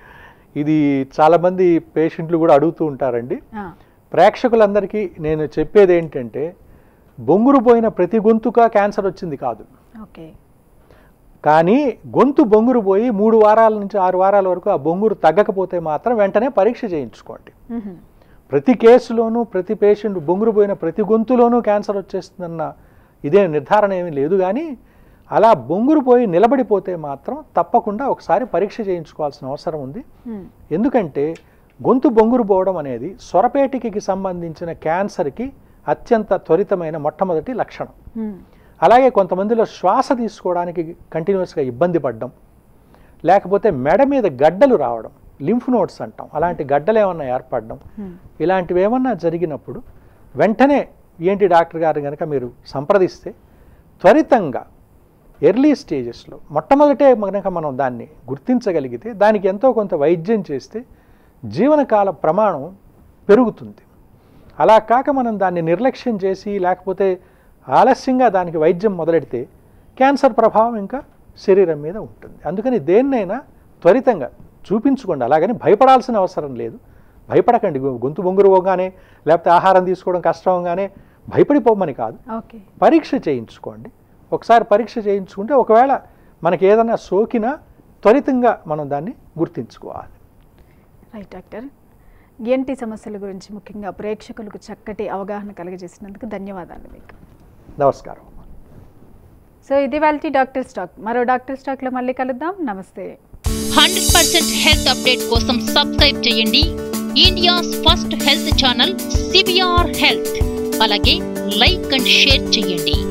ఇది చాలామంది పేషెంట్లు కూడా అడుగుతూ ఉంటారండి. ప్రేక్షకులందరికీ నేను చెప్పేది ఏంటంటే, బొంగురు పోయిన ప్రతి గొంతుక క్యాన్సర్ వచ్చింది కాదు. ఓకే. కానీ గొంతు బొంగురు పోయి మూడు వారాల నుంచి ఆరు వారాల వరకు ఆ బొంగురు తగ్గకపోతే మాత్రం వెంటనే పరీక్ష చేయించుకోండి. ప్రతి కేసులోనూ ప్రతి పేషెంట్ బొంగురు పోయిన ప్రతి గొంతులోనూ క్యాన్సర్ వచ్చేస్తుందన్న ఇదే నిర్ధారణ ఏమీ లేదు. కానీ అలా బొంగురు పోయి నిలబడిపోతే మాత్రం తప్పకుండా ఒకసారి పరీక్ష చేయించుకోవాల్సిన అవసరం ఉంది. ఎందుకంటే గొంతు బొంగురు పోవడం అనేది స్వరపేటికకి సంబంధించిన క్యాన్సర్కి అత్యంత త్వరితమైన మొట్టమొదటి లక్షణం. అలాగే కొంతమందిలో శ్వాస తీసుకోవడానికి కంటిన్యూస్గా ఇబ్బంది పడడం, లేకపోతే మెడ మీద గడ్డలు రావడం, లింఫ్ నోడ్స్ అంటాం, అలాంటి గడ్డలు ఏమన్నా ఏర్పడడం, ఇలాంటివి ఏమన్నా జరిగినప్పుడు వెంటనే ఈఎన్టీ డాక్టర్ గారు కనుక మీరు సంప్రదిస్తే త్వరితంగా ఎర్లీ స్టేజెస్లో మొట్టమొదటే కనుక మనం దాన్ని గుర్తించగలిగితే దానికి ఎంతో కొంత వైద్యం చేస్తే జీవనకాల ప్రమాణం పెరుగుతుంది. అలా కాక మనం దాన్ని నిర్లక్ష్యం చేసి లేకపోతే ఆలస్యంగా దానికి వైద్యం మొదలెడితే క్యాన్సర్ ప్రభావం ఇంకా శరీరం మీద ఉంటుంది. అందుకని దేన్నైనా త్వరితంగా చూపించుకోండి. అలాగని భయపడాల్సిన అవసరం లేదు. భయపడకండి. గొంతు బొంగురు పోగానే లేకపోతే ఆహారం తీసుకోవడం కష్టంగానే భయపడిపోమని కాదు, పరీక్ష చేయించుకోండి. ఒకసారి పరీక్ష చేయించుకుంటే ఒకవేళ మనకి ఏదైనా సోకినా త్వరితంగా మనం దాన్ని గుర్తించుకోవాలి. రైట్ డాక్టర్, ఈఎన్టీ సమస్యల గురించి ముఖ్యంగా ప్రేక్షకులకు చక్కటి అవగాహన కలుగజేసినందుకు ధన్యవాదాలు మీకు. నమస్కారం. సో ఇది వాళ్ళ డాక్టర్ స్టాక్. మరో డాక్టర్ స్టాక్లో మళ్ళీ కలుద్దాం. నమస్తే. హండ్రెడ్ పర్సెంట్ హెల్త్ అప్డేట్ కోసం సబ్స్క్రైబ్ చేయండి India's first health channel CVR health. అలాగే లైక్ అండ్ షేర్ చేయండి.